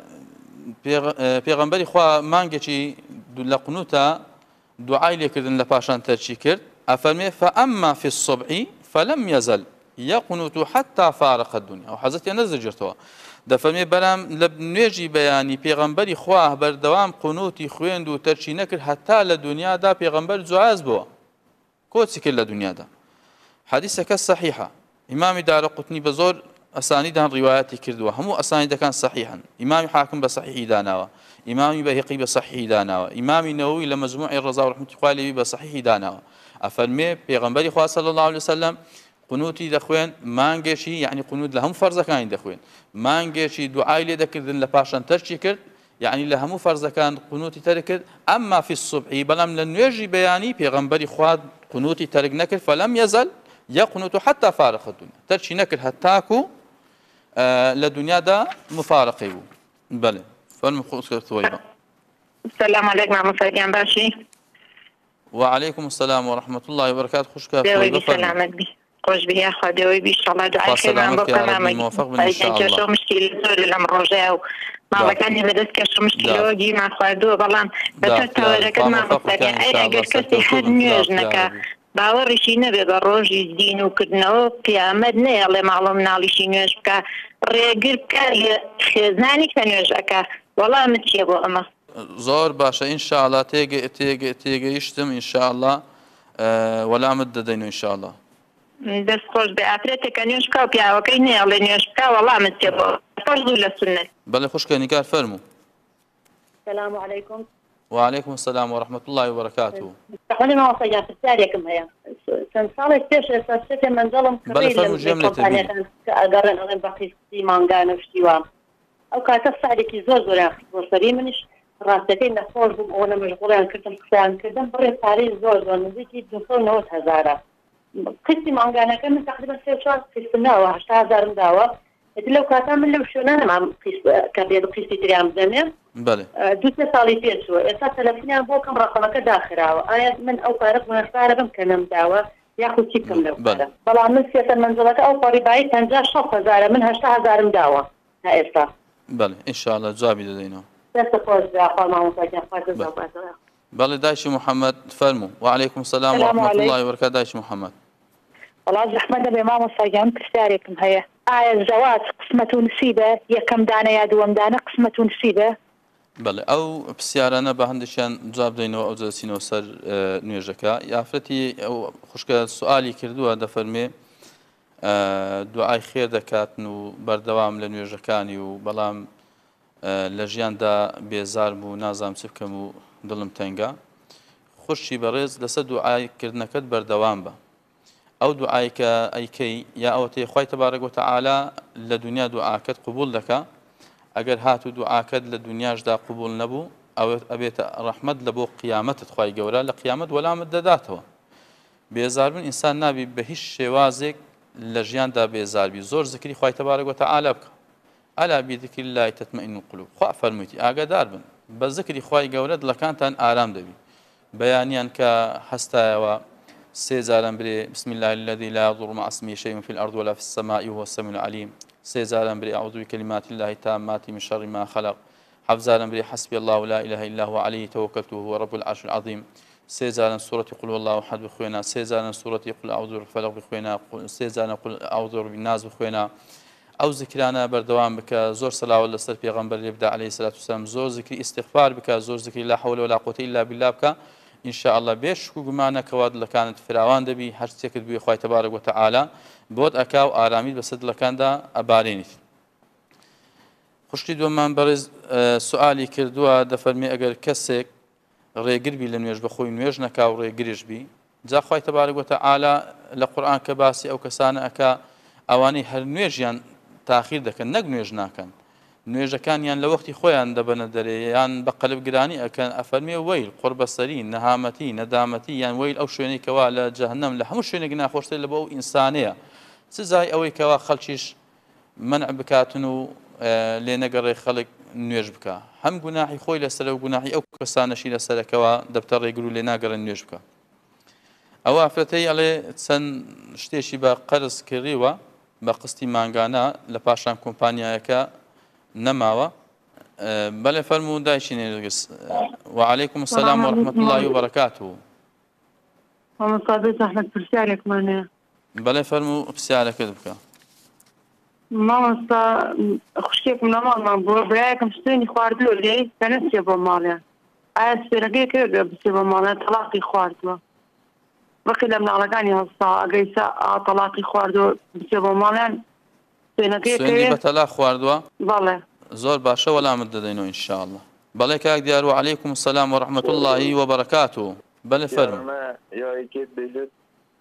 پێغەمبەری خوا مانگێکی لە قنوتە دوعای لێکردن لە پاشان تەرچی کرد ئەفەرمێ فەئەما فی الصبح فلم يزل يقنط حتى فارق الدنيا. ئەو حەزەتیان نەزەجێتەوە دەفەرمێ بەرام لە نوێژی بەیانی پێغەمبەری خوا بەردەوام قنوتی خوێند و تەرچی نەکرد هەتا لە دنیادا پێغەمبەر جواز بووە کۆچی کرد لە دنیادا. حەدیسەکە صحیحە. ئیمامی دارەقوتنی بە زۆر ئەسانیدان ڕیوایەتی کردووە هەموو ئەسانیدەکان صحیحن. ئیمامی حاکم بە صحیحی داناوە، ئیمامی بەهیقی بە صحیحی داناوە، ئیمامی نەووی لە مەجموعی ڕەزا و ڕەحمەتی خوا لێوی بە صحیحی داناوە. ئەفەرمێ پێغەمبەری خوا صلی الله علیه وسلم قنوتی دەخوێن مانگێکی یعنی قنوت لە هەموو فەرزەکانی دەخوێن مانگێکی دوعای لێ دەکردن لە پاشان تەرچی کرد یعنی لە هەموو فەرزەکان قنوتی تەرک کرد. ئەمما فی الصبح بەڵام لە نوێژی بەیانی پێغەمبەری خوا قنوتی تەرک نەکرد فلم يزل يقنط حتى فارق الدنيا تەرچی نەکرد هەتاکو لە دنیادا مفارقی بوو. بەڵێ فەرمو خۆسکەوتەوەیەوە. السلام عليكم مامۆستایان باشی. وعليكم السلام ورحمة الله وبركاته. خوشك سلامت بی خۆش بیا خوا دەوەی بی ئینشاءالله دوعای خێرمان بۆ بکەم مشکل زۆر لەم ڕۆژەیە و ماڵەکانی بەدەست کەش مشکلەوە گیرمان خواردووە بەڵام بەتە تاوەرەکەت مامۆستایان ئەگەر کەسی هەر نوێژ نەکە باوەڕیشی نەبێ بە ڕۆژی دین و کردنەوە قیامەت نەیەڵێ ماڵم ناڵیشی نوێژ بکە ڕێگر بکە لە خێزانی کە نوێژەکە وەڵامت چییە بۆ ئەمە؟ زۆر باشە ئینشاءالله تێگەیشتم ئینشاءالله وەلامت دەدەین ئینشاءالله. دەست خۆش بێ ئافرێتێکە نوێژ بکە و پیاوەکەی نێڵێ نوێژ بکە وەڵامت چییە بۆ خۆش بوو لە سونەت. بەڵێ خوشکە نیگار فەرموو. السلام عليكم. وعليكم السلام ورحمة الله وبركاته. أنا ما وصلت في التاريخ هي سنصالح تيش أساسية من ظلم كبير أقرن أنا بقي سيمان قانا في شيوان أو كاتب سعدك زور زور وصلي منش راستين نفوز وأنا مشغولة كردم كسان كردم بري تاريخ زور زور نزيكي دخول 9000 قسم من قانا كان تقريبا 6 شهور في السنة 10000 دعوة لو كاتم من لو شو أنا مع كبير قيسي تريام زمان بله دوسنا صالي بيتشو إذا تلفني بو كم رقمك داخله أنا من أو كارك من الفارق بمكنم دعوة ياخذ شيء كم لو بلا من سياسة منزلك أو قريباي تنجا 10000 منها 10000 دعوة هايسا بله إن شاء الله جوابي لدينا تستفوز بأخوان ما مساجين بله دايش محمد فرمو وعليكم السلام ورحمة الله وبركاته دايش محمد والله أحمد بإمام الصيام كساركم هيا الزواج قسمة نسيبة يكم دانا يا دوم دانا قسمة نسيبة بله أو بسيارنا بهندشان جواب دينو أو جلسينو سر نيوجكا يافرتي أو خشكا سؤالي كردوها دفرمي دوعای خێر دەکاتن و بەردەوام لە نوێژەکانی و بەڵام لە ژیاندا بێزار بوو نازام چ بکەم و دڵم تەنگە خوشی بەڕێز لەسەر دوعاکردنەکەت بەردەوام بە ئەو دوعای کە ئەیکەی یا ئەوەتەی خی تەبارەک و تەعالا لە دنیا دوعاکەت قبول دەکا ئەگەر هاتو دوعاکەت لە دنیاشدا قبول نەبوو ئەوێت ئەبێتە ڕەحمەت لە بۆ قیامەتت خی گەورە لە قیامەت وەلامت دەداتەوە بێزاربوون ئینسان نابی بە هیچ شێوازێک لە ژیاندا بێزاربی زۆر زکری خی تەبارەک و تەعالا بکە ئەلا بذکر الله تطمئن القلوب خوا فەرموویتی ئاگادار بن بە زکری خی گەورە دڵەکانتان ئارام دەبی بەیانیان کە هەستایەوە سێ جاران برێ بسم الله الذي لا يضر مع اسمه شيء في الأرض ولا في السماء وهو السميع العليم سێ جاران برێ أعوذ بكلمات الله التامات من شر ما خلق حەفت جاران برێ حسبي الله لا إله إلا هو عليه توكلت وهو رب العرش العظيم سێ جاران سوورەتی قل والله أحد بخوێنە سێ جاران سوورەتی قل أعوذ بالفلق بخوێنە سێ جاران قل أعوذ بالناس بخوێنە ئەو زیکرانە بەردەوام بکە زۆر سەلاوەت لەسەر پێغەمبەر لێ بدە عەلەیهی سەلاتو وسەلام زۆر زیکری ئیستیغفار بکە زۆر زیکری لا حەول ولا قووەتە ئیلا بالله بکە ئینشاءالله بێشک و گومانەکەوە دڵەکانت فراوان دەبی هەر شتێکت بووی خی تەبارەک و تەعالا بۆت ئەکا و ئارامیت بەسەر دڵەکاندا ئەبارێنیت. خوشکی دووەمان بەڕێز سوالی کردووە دەفەرمێ ئەگەر کەسێک ڕێگر بی لە نوێژ بەخۆی نوێژ نەکا و ڕێگریش بی جا خی تەبارەک و تەعالا لە قورئان کە باسی ئەو کەسانە ئەکا ئەوانەی هەر نوێژیان تاخیر دەکەن نەک نوێژ ناکەن نوێژەکانیان لە وەختی خۆیان دەبەنە دەرێ یان بە قەلب گرانی ئەکەن ئەفەرمێ وەیل قوربەسەری نەهامەتی نەدامەتی یان وەیل ئەو شوێنەی کەوا لە جەهەنەم لە هەموو شوێنێک ناخۆشتر لە بۆ ئەو ئینسانەیە سزای ئەوەی کەوا خەڵکیش منع بکاتن و لێ نەگەڕێ خەڵک نوێژ بکە هەم گوناحی خۆی لەسەر و گوناحی ئەو کەسانەشی لەسەرەکەوە دەبتە ڕێگر و لێ ناگەڕێن نوێژ بکە. ئەوە ئافرەتەی ئەڵێ چەند شتێکی بە قەرز کڕیوە بە قستی مانگانە لە پاشان کۆمپانیایەکە نەماوە بەڵێ فەرموو دایکی نێرگس وعليكم السلام ورحمة الله وبركاته. زەحمەت پرسیارێکمانەیە. بەڵێ فەرموو پرسیارەکەت بکە. مامۆستا خوشکێکم لە ماڵمان بووە برایەکەم شتێنی خواردووە لێ کە نەچێ بۆ ماڵیان ئایا سپێرەکەی کردووە بچێ بۆ ماڵیان تەلاقی خواردووە وەقی لە مناڵەکانی هەستا ئەگەیسا تەلاقی خواردووە بچێ بۆ ماڵیان سوێندی بە تەلاق خواردووە؟ بەڵێ زۆر باشە وەڵامت دەدەینەوە ئینشاءالله. بەڵێ کاک دیار وعليكم السلام ورحمة الله وبركاته. بەڵێ فەرموو. یاکێت بێژێت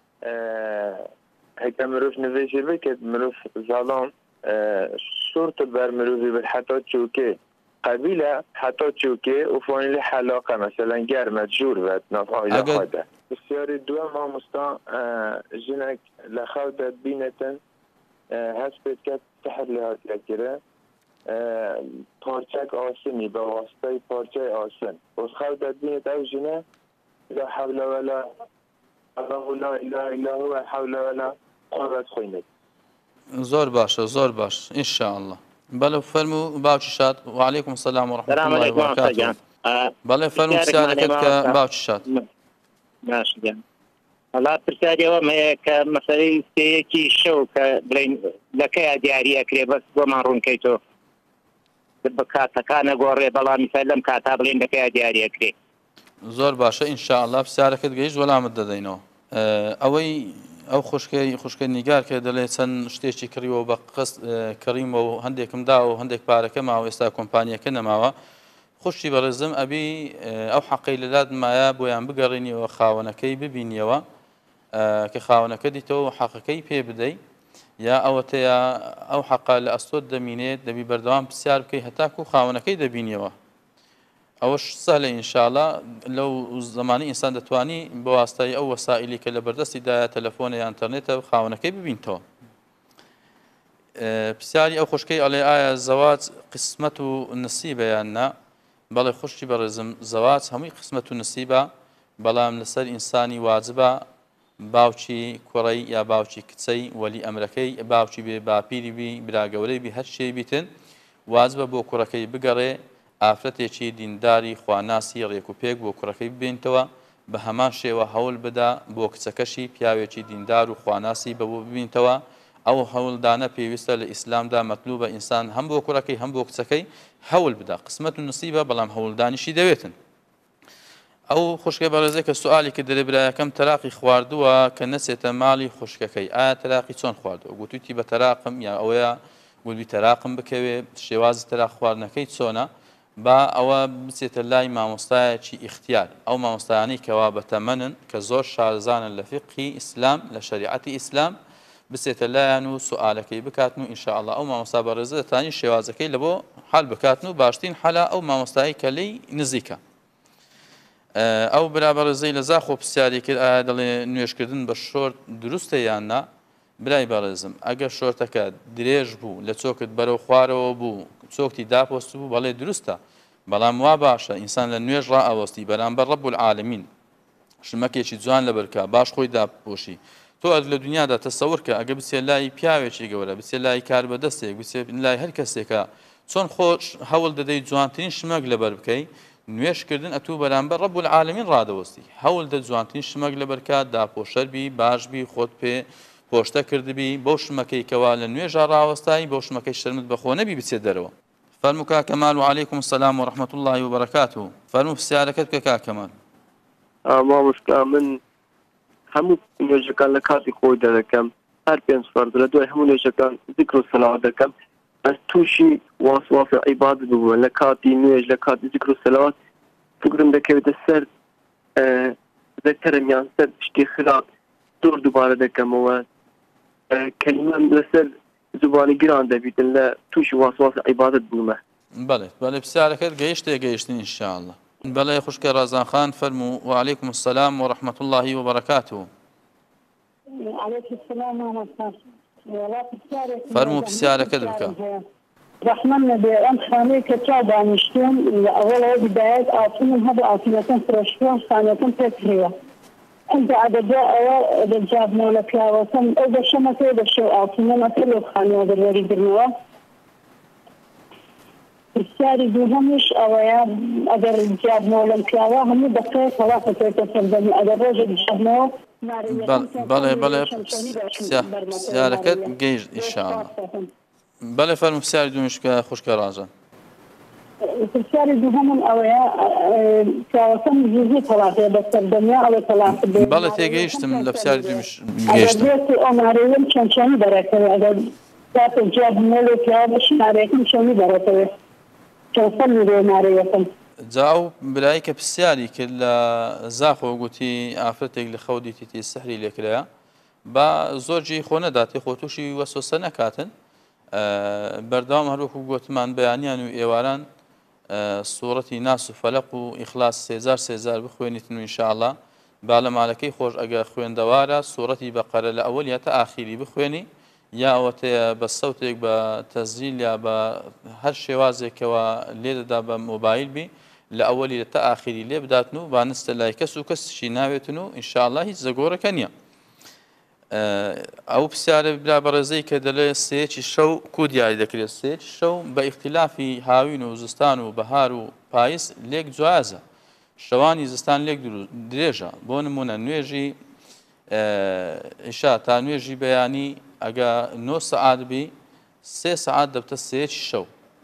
هەکە مرۆڤ نوێژی بکرد مرۆڤ زاڵان شورت بر مروفی بر حتی چوکه قبیله حتی چوکه و فانیل حلاقه مثلا گرمت جور بد نفایل خواده بسیاری دو ما مستا جنک لخوده بینتن هست بید که تحر لحاظ لگره پارچک آسنی به واسطه پارچه آسن و خوده بینت او جنه لا حول ولا الله لا اله الا هو حول ولا قوة خوینه زۆر باشە زۆر باش ئینشاءالله. بەڵێ فەرموو باوکی شاد وعليكم السلام ورحمة الله وبركاته. بەڵێ فەرموو پرسیارەکەت کە باوکی شاد. باشە گیان هەڵا پرسیارەوەمەیە کە مەسەلەی سێیەکی شەو کە بڵێن لەکەیە دیاریەکرێ بەس بۆمان ڕوونکەیتەوە بە کاتەکانە گۆڕێ بەڵام میسال لەم کاتا بڵێن لەکەیە دیاریەکرێ. زۆر باشە ئینشاءالله پرسیارەکەت گەیشت وەڵامت دەدەینەوە. ئەوەی ئەو خوشکە نیگار کە دەڵێ چەند شتێکی کڕیوە بە قەست کڕیمە و هەندێکم دا و هەندێک پارەکە ماوە ئێستا کۆمپانیەکە نەماوە خوشی بەڕێزم ئەبی ئەو حەقەی لەلات مایە بۆیان بگەڕێنیەوە خاوەنەکەی ببینیەوە کە خاوەنەکە دیتەوە حەقەکەی پێ بدەی یا ئەوەتەیە ئەو حەقا لە ئەستۆت دەمینێت دەبی بەردەوام پرسیار بکەی هەتاکو خاوەنەکەی دەبینیەوە. ئەوەش سەهلە ئینشاءالله لەو زمانی ئینسان دەتوانی بە واستای ئەو وەسائلی کە لە بەردەستیدایە تەلەفۆنە یان ئینتەرنێتە خاوەنەکەی ببینتەوە. پرسیاری ئەو خوشکەی ئەڵێ ئایا زەواج قسمەت و نسیبە یان نا؟ بەڵێ خوشکی بەڕێزم زەواج هەمووی قسمەت و نسیبە بەڵام لەسەر ئینسانی واجبە باوکی کوڕەی یا باوکی کچەی وەلی ئەمرەکەی باوکی بێ باپیری بی براگەورەی بی هەر شتێی بیتن واجبە بۆ کوڕەکەی بگەڕێ ئافرەتێکی دینداری خواناسی ڕێک و پێک بۆ کوڕەکەی ببینتەوە بە هەمان شێوە هەوڵ بدا بۆ کچەکەشی پیاوێکی دیندار و خواناسی بە بۆ ببینتەوە ئەو هەوڵدانە پێویستە لە ئیسلامدا مەطلوبە ئینسان هەم بۆ کوڕەکەی هەم بۆ کچەکەی هەوڵ بدا قسمەت و نسیبە بەڵام هەوڵدانیشی دەوێتن. ئەو خوشکە بەڕێزەی کە سوالی کە دەرێبرایەکەم تەلاقی خواردووە کە نەچێتە ماڵی خوشکەکەی ئایا تەلاقی چۆن خواردووە گوتویتی بە تەلاقم یا ئەوەیە گوتبی تەلاقم بکەوێ شێوازی تەلاق خواردنەکەی چۆنە با ئەوە بچێتە لای مامۆستایەکی ئیختیار ئەو مامۆستایانەی کەوا بەتەمەنن کە زۆر شارزانن لە فقهی ئیسلام لە شەریعەتی ئیسلام بچێتە لایەن و سوالەکەی بکاتن و ئینشاءالله ئەو مامۆستا بەڕێزە دەتوانین شێوازەکەی لە بۆ حەل بکاتن و باشترین حەلا ئەو مامۆستایی کە لێی نزیکە. ئەو برا بەڕێزەی لە زاخۆ پرسیاری کرد ئایا دەڵێ نوێژکردن بە شۆرت دروستە یان نا؟ برای بەڕێزم ئەگەر شۆرتەکە درێژ بوو لە چۆکت بەرەو خوارەوە بوو چۆکتی داپۆست بوو بەڵێ دروستە بەڵام وا باشە ئینسان لە نوێژ ڕائەوەستی بەرامبەر ڕەب العالەمین شمەکێکی جوان لەبەرکە باش خۆی داپۆشی تۆ لە دنیادا تەسەوڕکە ئەگە بچێت لای پیاوێکی گەورە بچێت لای کار بەدەستێک بچێت لای هەر کەسێکە چۆن خۆش هەوڵ دەدەی جوانترین شمەک لەبەر بکەی نوێژکردن ئەتوو بەرامبەر ڕەب العالەمین ڕادەوەستی هەوڵ دە جوانترین شمەک لەبەرکە داپۆشەربی باشبی خۆت پێ پۆشتە کردبی بۆ شمەکەی کەوا لە نوێژە ڕاوەستایی بۆ شمەکەی شەرمت بەخۆ نەبی بچێت دەرەوە. فەرموو کاکەمال وعليكم السلام ورحمة الله وبركاته. فەرموو پرسیارەکەت بکە کاکەمال. مامۆستا من هەموو نوێژەکان لە کاتی خۆی دەکەم هەر 5 فەرد لە دوای هەموو نوێژەکان ذکر و سەلاوات دەکەم بەس تووشی واسواسی عیبادت ببووە لە کاتی نوێژ لە کاتی ذکر و سەلاوات فکرم دەکەوێتە سەر ذەکەرم یان سەر شتی خراپ دووبارە دەکەمەوە کەلیمەم لەسەر زبانی گران دەبیتن لە تووشی واسواسی عیبادت بوومە. بەڵێ بەڵێ پرسیارەکەت گەیشتین ئینشاءالله. بەڵێ خوشکە ڕازان خان فەرموو وعليكم السلام ورحمة الله وبركاته. فەرموو پرسیارەکەت بکە. رحمان نبي أم خاني كتاب عنشتون أول بداية أعطيهم هذا أعطيناكم فرشتون خانيكم تكرية أنت عدد جاب مولا كلاوة أو بشمة أو بشو أعطينا مثل خاني هذا الوريد النواه الساري دوهمش أو يا أجر جاب مولا كلاوة هم دقيقة ثلاثة تتصدم أجر رجل جاب مولا بەڵێ پرسیارەکەت گەیشت ئینشاءالله. بەڵێ فەرموو پرسیاری دوومیشکە خوشکە ڕازان. پرسیاری دووهەمم ئەوەیە کاوەکەم زوزی تەلاقیە بەسەر دنیا ئەوە تەلاق بەڵێ تێگەیشتم لە پرسیاری دوومیش گەیشتم. ئەمارەیەم چەندچەندی بەرەکەوێ ئەگەر کاتە جیاب مۆڵێ پیاوە بەشی مارەیەکەم چەندی بەرەکەوێ چەند سەر میلیۆن مارەیەکەم. جاو برایی کە پرسیاری کرد لە زاخۆ گوتی ئافرەتێک لە خەو دیتی سەحری لێکرایە با زۆرجی خۆ نەداتێ خۆ تووشی وەسوسە نەکاتن بەردەوام هەروەکو گوتمان بەیانیان و ئێواران سوورەتی ناس و فەلەق و ئیخلاس 3000 بخوێنیتن و ئینشاءالله با لە مالەکەی خۆش ئەگە خوێندەوارە سوورەتی بەقەرە لە ئەوەل تا ئاخیری بخوێنی یا ئەوەتەیە بە سەوتێک بە تەزیل یا بە هەر شێوازێکەوە لێدەدا بە مۆبایل بی لە ئەوەلی تا ئاخیری لێ بداتن و بانستە لای کەس و کەسشی ناوێتن و ئینشاءالله هیچ زەگۆڕەکە نییە. ئەو پرسیارە برا بەڕێزەی کە دەڵێ سێکی شەو کو دیاری دەکرێت سێکی شەو بە ئیختلافی هاوین و زستان و بەهار و پاییز لێک جوازە شەوانی زستان لێک درێژە بۆ نمونە نوێژی ئیشا تا نوێژی بەیانی ئەگە 9 سەعات بی 3 سەعات دەبتە سێکی شەو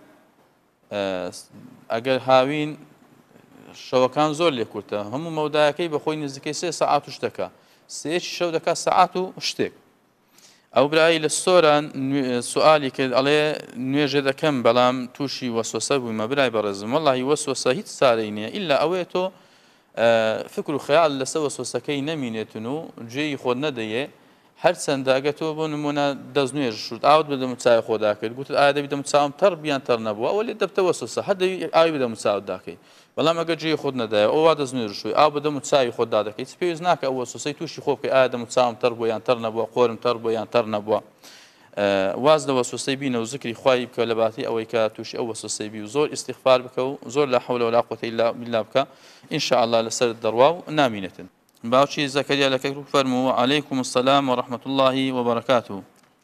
ئەگەر هاوین شەوەکان زۆر لێ کورتە هەموو مەودایەکەی بەخۆی نزیکەی 3 سەعات و شتەکە سێکی شەو دەکات سەعات و شتێک. ئەو برایی لە سۆران سوالی کرد ئەڵێ نوێژێ دەکەم بەڵام تووشی وەسوسە بوویمە برای بەڕێزم وەڵڵاهی وەسوسە هیچ سارەی نییە ئیلا ئەوەیە تۆ فکر و خەیاڵ لەسەر وەسوسەکەی نەمینێتن و گوێی خۆت نەدەیێ هەرچەندە ئەگە تۆ بۆ نمونە دەست نوێژ شوت ئاوت بدەم و چای خۆدا کرد گوتت ئایا دەبیدەم چاوم تەڕ بیان تەڕ نەبووە ئەوە لێ دەبتە وەسوسە هەردەوی ئاوی بدەم و چاوت داکەی بەڵام ئەگە گوێی خۆت نەدایە ئەوە دەست نوێژ شوی ئاو بدەم و چاوی خۆدا دەکەی هیچ پێویست ناکە ئەو وەسوسەی تووشی خۆ بکەی ئایا دەم و چاوم تەڕ بووە یان تەڕ نەبووە قۆرم تەڕ بووە یان تەڕ نەبووە واز لە وەسوسەی بینە و ذکری خوای بکە لە باتی ئەوەی کە تووشی ئەو وەسوسەی بی و زۆر ئیستیغفار بکە و زۆر لا حول ولا قوة إلا بالله بکە ئینشاءالله لەسەر دەڕوا و نامینێتن. باوکی زەکەریا لە کەکڕ فەرموو وعليكم السلام ورحمة الله وبركاته.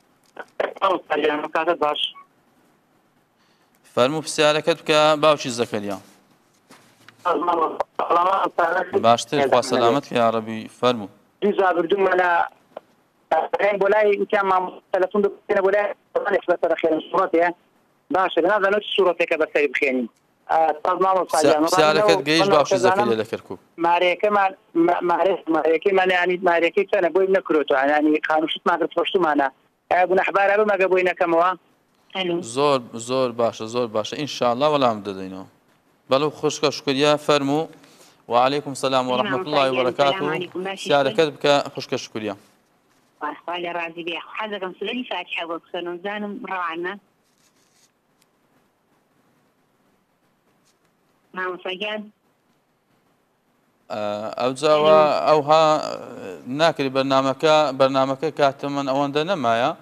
فەرموو پرسیارەکەت بکە باوکی زەکەریا. باشتر خوا سەلامەت یا ڕەبی فەرموو. دوزا بردومە لە بۆ لای وتیان مام تەلەفۆن بکەنە بۆ لای بەسەر خێن سوورەتێ باشە بنازانم چ سوورەتێکە بەسەری بخێنین. پرسیارەکەت گەیشت باوکی زەکەریا لە کەرکووک. مارەکەمان ینی مارەکەی چەنە بۆی نەکرێتەوە ینی خانوشتمان کرد پۆشتمانە ئایا گونەحبارە بمەگە بۆی نەکەمەوە. زۆر باشە ئینشاءالله وەڵام دەدەینەوە. بەڵێ خوشکە شکریە فەرموو وعليكم السلام ورحمة الله وبركاته. پرسیارەکەت بکە خوشکە شکریە. وأخوالي راضي بيا حضركم سلالي فاتحة وكسنون زانم روعنا مع مصيان ئەو جاوە ئەوها ناکری بەرنامەکە کاتەمەن ئەوەندە نەمایە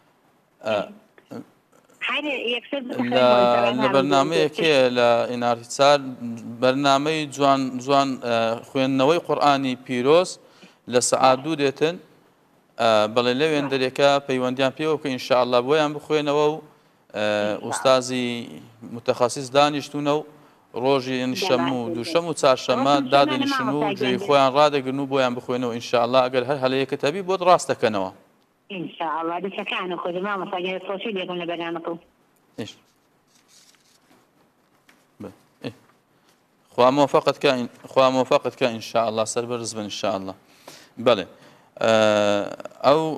لە بەرنامەیەکێ لە ئینارتیچار بەرنامەی جوان خوێندنەوەی قورئانی پیرۆز لە سەعات 2 دێتن بەڵێ لەوێن دەرێکە پەیوەندیان پێوە کە ئینشاءالله بۆیان بخوێنەوە و ئوستازی متەخەسیس دانیشتونە و ڕۆژی شەم و دووشەم و چارشەمە دادەنیشن و گوێی خۆیان ڕادەگرن و بۆیان بخوێنەوە ئینشاءالله ئەگەر هەر هەلەیەکە تەبی بۆت ڕاست دەکەنەوە ئینشاءالله دەسەکانە خۆ مامۆستا تۆشی لێبن لە بەرنامەکە خوا موفقت كان إن شاء الله سربرز إن شاء الله بله أو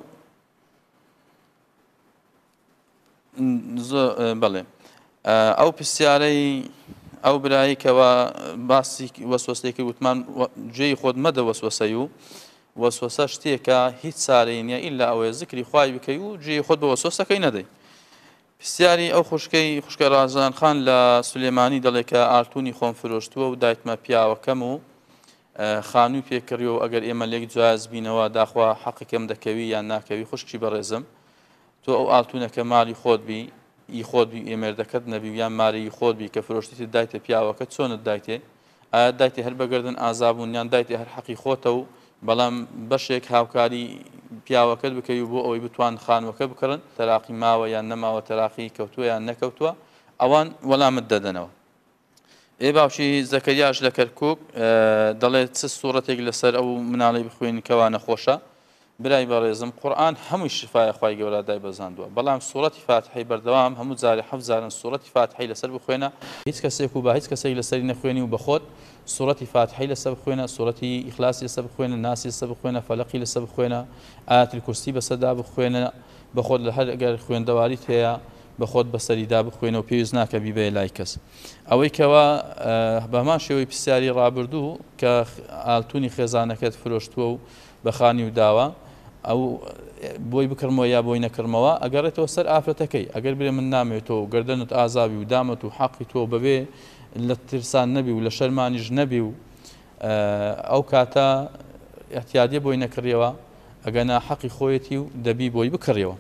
بله أو بسياري أو برای کەوا باسی وەسوەسەیەکی وتمان گوێی خۆت مەدە وەسوەسەی و وەسوەسە شتێکە هیچ چارەی نییە ئیلا ئەوەیە ذکری خوای بکەی و گوێی خۆت بە وەسوەسەکەی نەدەی. پرسیاری ئەو خوشکە ڕازان خان لە سولێمانی دەڵێ کە ئارتونی خۆم فرۆشتووە و دایتمە پیاوەکەم و خانووی پێکردیەوە ئەگەر ئێمە لێک جواز بینەوە داخوا حەقێکم دەکەوی یان ناکەوی خوشکی بەڕێزم تۆ ئەو ئارتونەکە ماڵی خۆت بی خۆت بی ئێمێردەکەت نەبی یان ماری خۆت بی کە فرۆشتی دایتە پیاوەکە چۆنت دایتێ ئایا دایتێ هەر بەگەردن ئازابوون یان دایتێ هەر حەقی خۆتە و بەڵام بەشێک هاوکاری پیاوەکەت بکەی و بۆ ئەوەی بتوان خانوەکە بکڕن تەراقی ماوە یان نەماوە تەراقی کەوتووە یان نەکەوتووە ئەوان وەڵامت دەدەنەوە. ئێ باوشی زەکەریاش لە کەرکووک دەڵێت چ سوورەتێک لەسەر ئەو مناڵی بخوێن کەوا نەخۆشە برای بەڕێزم قورئان هەمووی شفای خوای گەورە دای بەزاندووە بەڵام سوورەتی فاتحەی بەردەوام هەموو جارێ 7,000 سوورەتی فاتحەی لەسەر بخوێنە هیچ کەسێک و با هیچ کەسێک لەسەری نەخوێنی و بەخۆت سوورەتی فاتحەی لەسەر بخوێنە سوورەتی ئیخلاسی لەسەر بخوێنە ناسی لەسەر بخوێنە فەلەقی لەسەر بخوێنە ئاەتی کورسی بەسەردا بخوێنە بەخۆت لە هەر ئەگەر خوێندەواریت هەیە بەخۆت بەسەریدا بخوێنە و پێویست ناکە بیبێ لای کەس. ئەوەی کەوا بەمان شێوەی پرسیاری ڕابردوو کە ئالتونی خێزانەکەت فرۆشتووە و بەخانی و داوە ئەو بۆی بکڕمەوە یا بۆی نەکردمەوە ئەگەڕێتەوە سەر ئافرەتەکەی ئەگەر برێ من نامێتەوە گەردەنت ئازابی و دامەت و حەقی تۆ بەبێ لە ترسان نەبی و لە شەرمانیش نەبی و ئەو کاتە احتیادیە بۆی نەکڕیەوە ئەگەنا حەقی خۆیەتی و دەبی بۆی بکڕیەوە.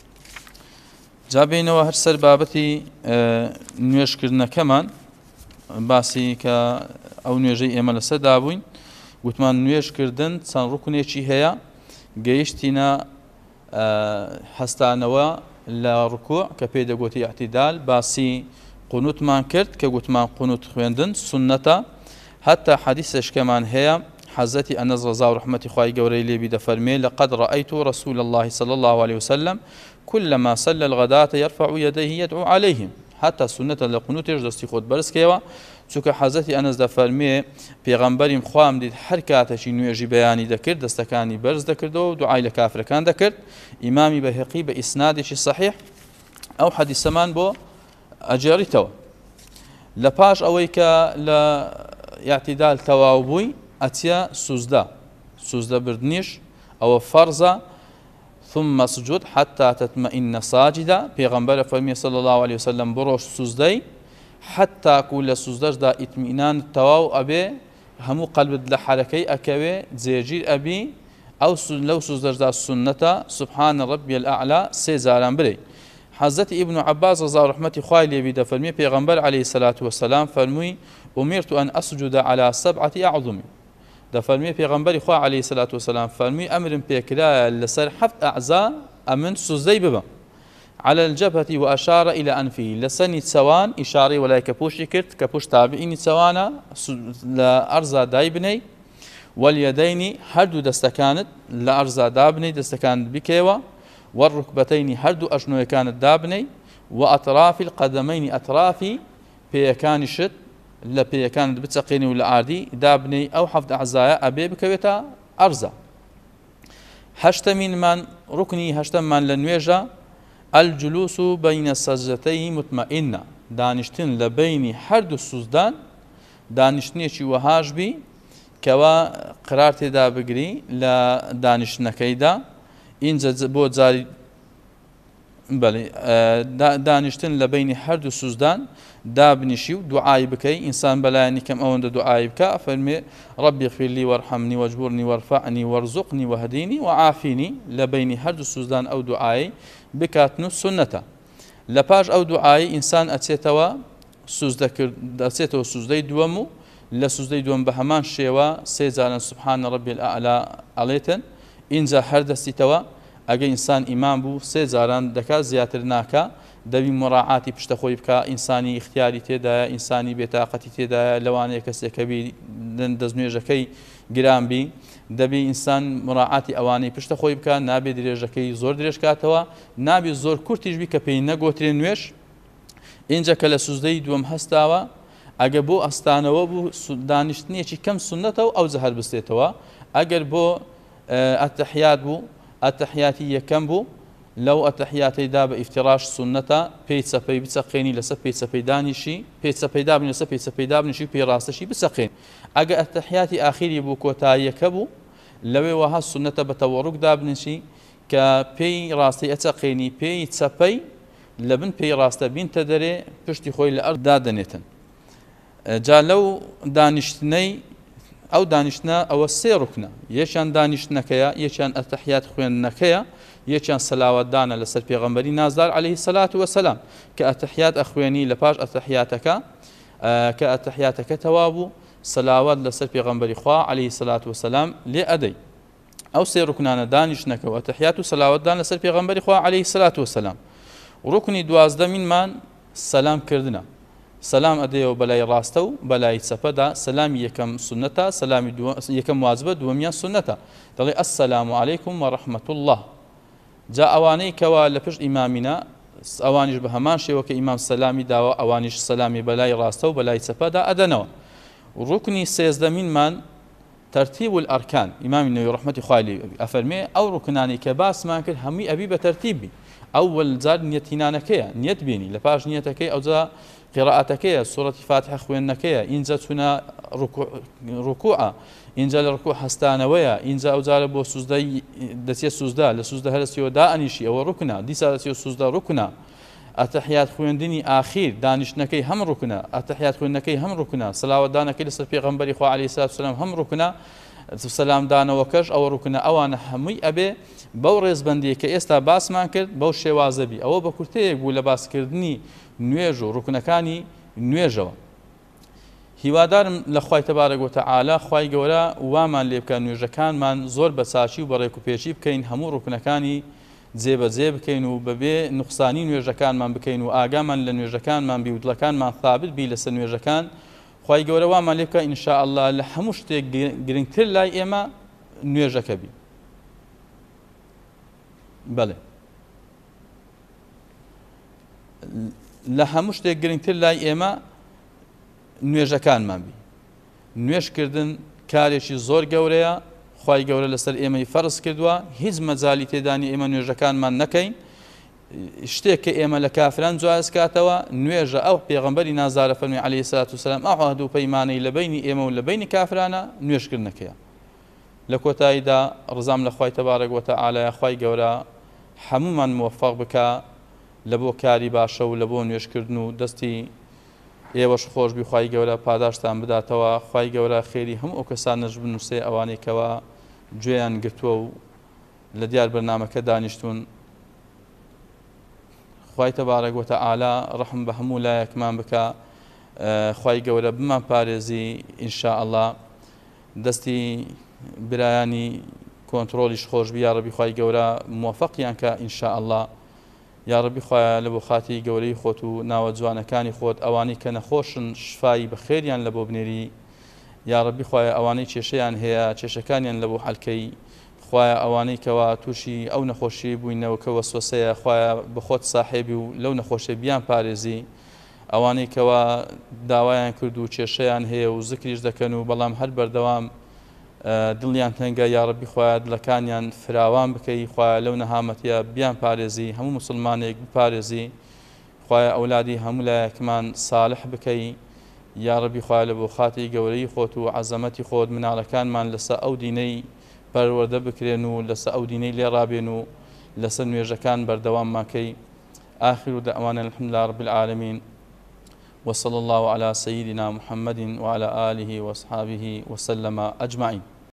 جابینەوە هەر سەر بابەتی نوێشکردنەکەمان باسی کە ئەو نوێژەی ئێمە لەسەر دابووین گوتمان نوێژکردن چەند ڕوکنێکی هەیە گەیشتینە هەستانەوە لە ڕکوع کە پێی دەگوتی ئەعتیدال باسی قونوتمان کرد کە گوتمان قونوت خوێندن سنەتە هەتا حەدیثێشکەمان هەیە حەزەتی ئەنەس ڕەزا و ڕەحمەتی خوای گەورەی لێبی دەفەرمێ لقد رأيت رسول الله صلى الله عليه وسلم كلما صلى الغداة يرفع يديه يدعو عليهم حتى سنة لقنوتش دەستی خۆت بەرز کەوە چونکە حەزەتی ئەنەس دەفەرمێ پێغەمبەریم خوام دیت هەر کاتەشی نوێژی بەیانی دەکرد دەستەکانی بەرز دەکردەوە و دوعای لە کافرەکان دەکرد. ئیمامی بەهەقی بە ئیسنادێکی صحیح ئەو حەدیثەمان بۆ ئەجێڕیتەوە. لە پاش ئەوەی کە لە ئیعتیدال تەواو بووی ئەچیە سوزدە بردنیش ئەوە فەرزە ثم اسجد حتى تطمئن ساجدا پیغمبر فرمی صلی الله علیه وسلم بروش سوزدی حتى كل سوزدش دا اطمئنان تواو ابي همو قلب لحركي اكوي زيجير ابي او لو سوزدش دا سنة سبحان ربي الاعلى سيزاران بري. حضرت ابن عباس رضا رحمتي خوالي بيدا فرمي پیغمبر عليه الصلاة والسلام فرمي امرت ان اسجد على 7 اعظم دا فرمي پیغمبر خوا عليه الصلاة والسلام فرمي امر بيكرا لسر 7 اعزاء امن سوزدي ببا على الجبهة واشار الى انفه لسني سوان اشاري ولا كبوشي كرت كبوش تابعيني سوانا لارزا دايبني واليدين هردو دستكانت لارزا دابني دستكانت بكيوا والركبتين هردو اشنو كانت دابني واطراف القدمين اطرافي بيكان شت لە پێیەکانت بچەقێنی و لە ئاردی دابنەی ئەو 7 ئەعزایە ئەبێ بکەوێتە ئەرزە. هەشتەمینمان ڕوکنی هەشتەممان لە نوێژە الجلوس بين السجدتين مطمئنة دانیشتن لە بینی هەردوو سوزدان دانیشتنێکی وەهاش بی کەوا قرار تێدا بگری لە دانیشتنەکەیدا ئینجا بۆ جاری دانیشتن لە بینی هەردوو سوزدان دابنیشی و دوعای بکەی ئینسان بەلایەنی کەم ئەوەندە دوعای بکە فەرمێ ربي اغفر لي وارحمني واجبرني وارفعني وارزقني وهديني وعافيني لە بینی هەردوو سوزدان ئەو دوعای بکاتن و سنەتە. لە پاش ئەو دوعای ئینسان ئەچێتەوە سوزدەی دووەم و لە سوزدەی دووەم بە هەمان شێوە 3 جاران سبحان ربي الأعلى ئەڵێتن ئینجا هەردەستیتەوە ئەگە ئینسان ئیمان بوو 3 جاران دەکات زیاتر ناکە دەبی مراعاتی پشتەخۆی بکە ئینسانی اختیاری تێدایە ئینسانی بێتاقەتی تێدایە لەوانەیە کەسێکەبی دەستنوێژەکەی گرانبی دەبی ئینسان مراعاتی ئەوانەی پشتەخۆی بکە نابێ درێژەکەی زۆر درێژ کاتەوە نابێ زۆر کورتیش بی کە پێی نەگۆترێن نوێش. اینجا کە لە سوزدەی دووەم هەستاوە ئەگە بۆ ئەستانەوە بوو دانیشتنیەکی کەم سنەتەوە ئەو زەهر بستێتەوە ئەگەر بۆ ئەتەحیات بوو ئەتەحیاتی یەکەم بوو لەو ئەتەحیاتەیدا بە ئیفتراش سنەتە پێی چەپەی بچەقێنی لەسەر پێی چەپەی دانیشی پێی چەپەی دابنی لەسەر پێی چەپەی دابنیشی پێی ڕاستەشی بچەقێن ئەگە ئەتەحیاتی ئاخیری بوو کۆتاییەکە بوو لەوێ وەها سنەتە بە تەوەڕوک دابنیشی کە پێی ڕاستی ئەچەقێنی پێی چەپەی لە بن پێی ڕاستە بینتە دەرێ پشتی خۆی لە ئەرض دادەنێتن جا لەو دانیشتنەی ئەو دانیشتنە ئەوە سێ ڕوکنە یەکیان دانیشتنەکەیە یەکیان ئەتەحیات خوێندنەکەیە یەکیان سەلاوەتدانە لەسەر پێغەمبەری نازدار عەلەیهی سەلات وەسەلام کە ئەتەحیات ئەخوێنی لە پاش ئەتەحیاتەکە کە ئەتەحیاتەکە تەواو بوو سەلاوات لەسەر پێغەمبەری خوا عەلەیهی سەلات وەسەلام لێ ئەدەی ئەو سێ ڕوکنانە دانیشتنەکە و ئەتەحیات و سەلاوەتدان لەسەر پێغەمبەری خوا عەلەیهی سەلات وەسەلام ڕوکنی دوازدەمینمان سەلامکردنە سەلام ئەدەیەوە بەلای ڕاستە و بەلای چەپەدا سەلامی یەکەم سنەتە سەلامی یەکەم واجبە دووەمیان سنەتە دەڵێ ئەسسەلامو عەلەیکم وەڕەحمەت الله جا ئەوانەی کەوا لە پشت ئیمامینە ئەوانیش بە هەمان شێوە کە ئیمام سەلامی داوە ئەوانیش سەلامی بەلای ڕاستە و بەلای چەپەدا ئەدەنەوە ڕوکنی سێزدەمینمان ترتیب الأركان إمام النووي رحمة خوالي أفرمي أو ركناني كباس ما كل همي أبي بترتيبي أول زاد نيتينانكيا نيت بيني لباش نيتكي أو زا قراءتكيا سورة فاتحة خوينكيا إنزا تنا ركوعا إنزا الركوع حستانويا إنزا أو زال بو سوزدا دسيا سوزدا لسوزدا هلسيو دا أنيشي أو ركنا ديسا دسيو سوزدا ركنا ئەتەحیات خوێندنی ئاخیر دانیشتنەکەی هەم ڕوکنە ئەتەحیات خوێندنەکەی هەم ڕوکنە سەلاوەتدانەکەی لەسەر پێغەمبەری خوا عەلەیهی سەلات وسەلام هەم ڕوکنە سەلامدانەوەکەش ئەوە ڕوکنە ئەوانە هەمووی ئەبێ بەو ڕێزبەندیە کە ئێستا باسمان کرد بەو شێوازەبی ئەوە بە کورتەیەک بوو لە باسکردنی نوێژ و ڕوکنەکانی نوێژەوە هیوادارم لە خوای تەبارەک وتەعالا خوای گەورە وامان لێ بکە نوێژەکانمان زۆر بە چاچی و بە ڕێکوپێشی بکەین هەموو ڕوکنەکانی جێبەجێ بکەین و بەبێ نوقسانی نوێژەکانمان بکەین و ئاگامان لە نوێژەکانمان بی و دڵەکانمان ثابت بی لەسەر نوێژەکان خوای گەورە وامان لێ بکە ئینشاءالله لە هەموو شتێک گرنگتر لای ئێمە نوێژەکە بی بەڵێ لە هەموو شتێک گرنگتر لای ئێمە نوێژەکانمان بی نوێژکردن کارێکی زۆر گەورەیە خوای گەورە لەسەر ئێمەی فەرز کردووە هیچ مەجالی تێدانی ئێمە نوێژەکانمان نەکەین شتێک کە ئێمە لە کافران جواز کاتەوە نوێژە ئەو پێغەمبەری نازارە فەرمی عەلەیهی سەلات وسەلام ئەو عەهد و پەیمانەی لە بینی ئێمە و لە بینی کافرانە نوێژکردنەکەیە لە کۆتاییدا ڕزام لە خوای تەبارەک وتەعالایە خوای گەورە هەموومان موفەق بکە لە بۆ کاری باشە و لە بۆ نوێژکردن و دەستی ئێوەش خۆش بی خوای گەورە پاداشتان بداتەوە خوای گەورە خێری هەموو ئەو کەسانەش بنووسێ ئەوانەی کەوا گوێیان گرتووە و لە دیار بەرنامەکە دانیشتون خوای تەبارەک وتەعالا ڕەحم بە هەموو لایەکمان بکە خوای گەورە بمان پارێزی ئینشاءالله دەستی برایانی کۆنتڕۆلیش خۆش بی یا ڕەبی خوای گەورە موفەقیان کە ئینشاءالله یا ڕەبی خوایە لە بۆ خاتی گەورەی خۆت و ناوە جوانەکانی خۆت ئەوانەی کە نەخۆشن شفای بەخێریان لە بۆ بنێری یا ڕەبی خوایە ئەوانەی کێشەیان هەیە کێشەکانیان لە بۆ حەلکەی خوایە ئەوانەی کەوا تووشی ئەو نەخۆشی بووینەوە کە وەسوەسەیە خوایە بەخۆت ساحێبی و لەو نەخۆشیە بیان پارێزی ئەوانەی کەوا داوایان کرد و کێشەیان هەیە و زکریش دەکەن و بەڵام هەر بەردەوام دڵیان تەنگە یا ڕەبی خوایە دڵەکانیان فراوان بکەی خوایە لەو نەهامەتیە بیان پارێزی هەموو موسڵمانێک بپارێزی خوایە ئەولادی هەموو لایەکمان ساڵح بکەی یا ڕەبی خوایە لە بۆ خاتی گەورەی خۆت و عەزەمەتی خۆت مناڵەکانمان لەسەر ئەو دینەی پەروەردە بکرێن و لەسەر ئەو دینەی لێ ڕابێن و لەسەر نوێژەکان بەردەوام ماکەی آخر دعوانا الحمد لله رب العالمين وصلى الله على سيدنا محمد وعلى آله وأصحابه وسلم أجمعين.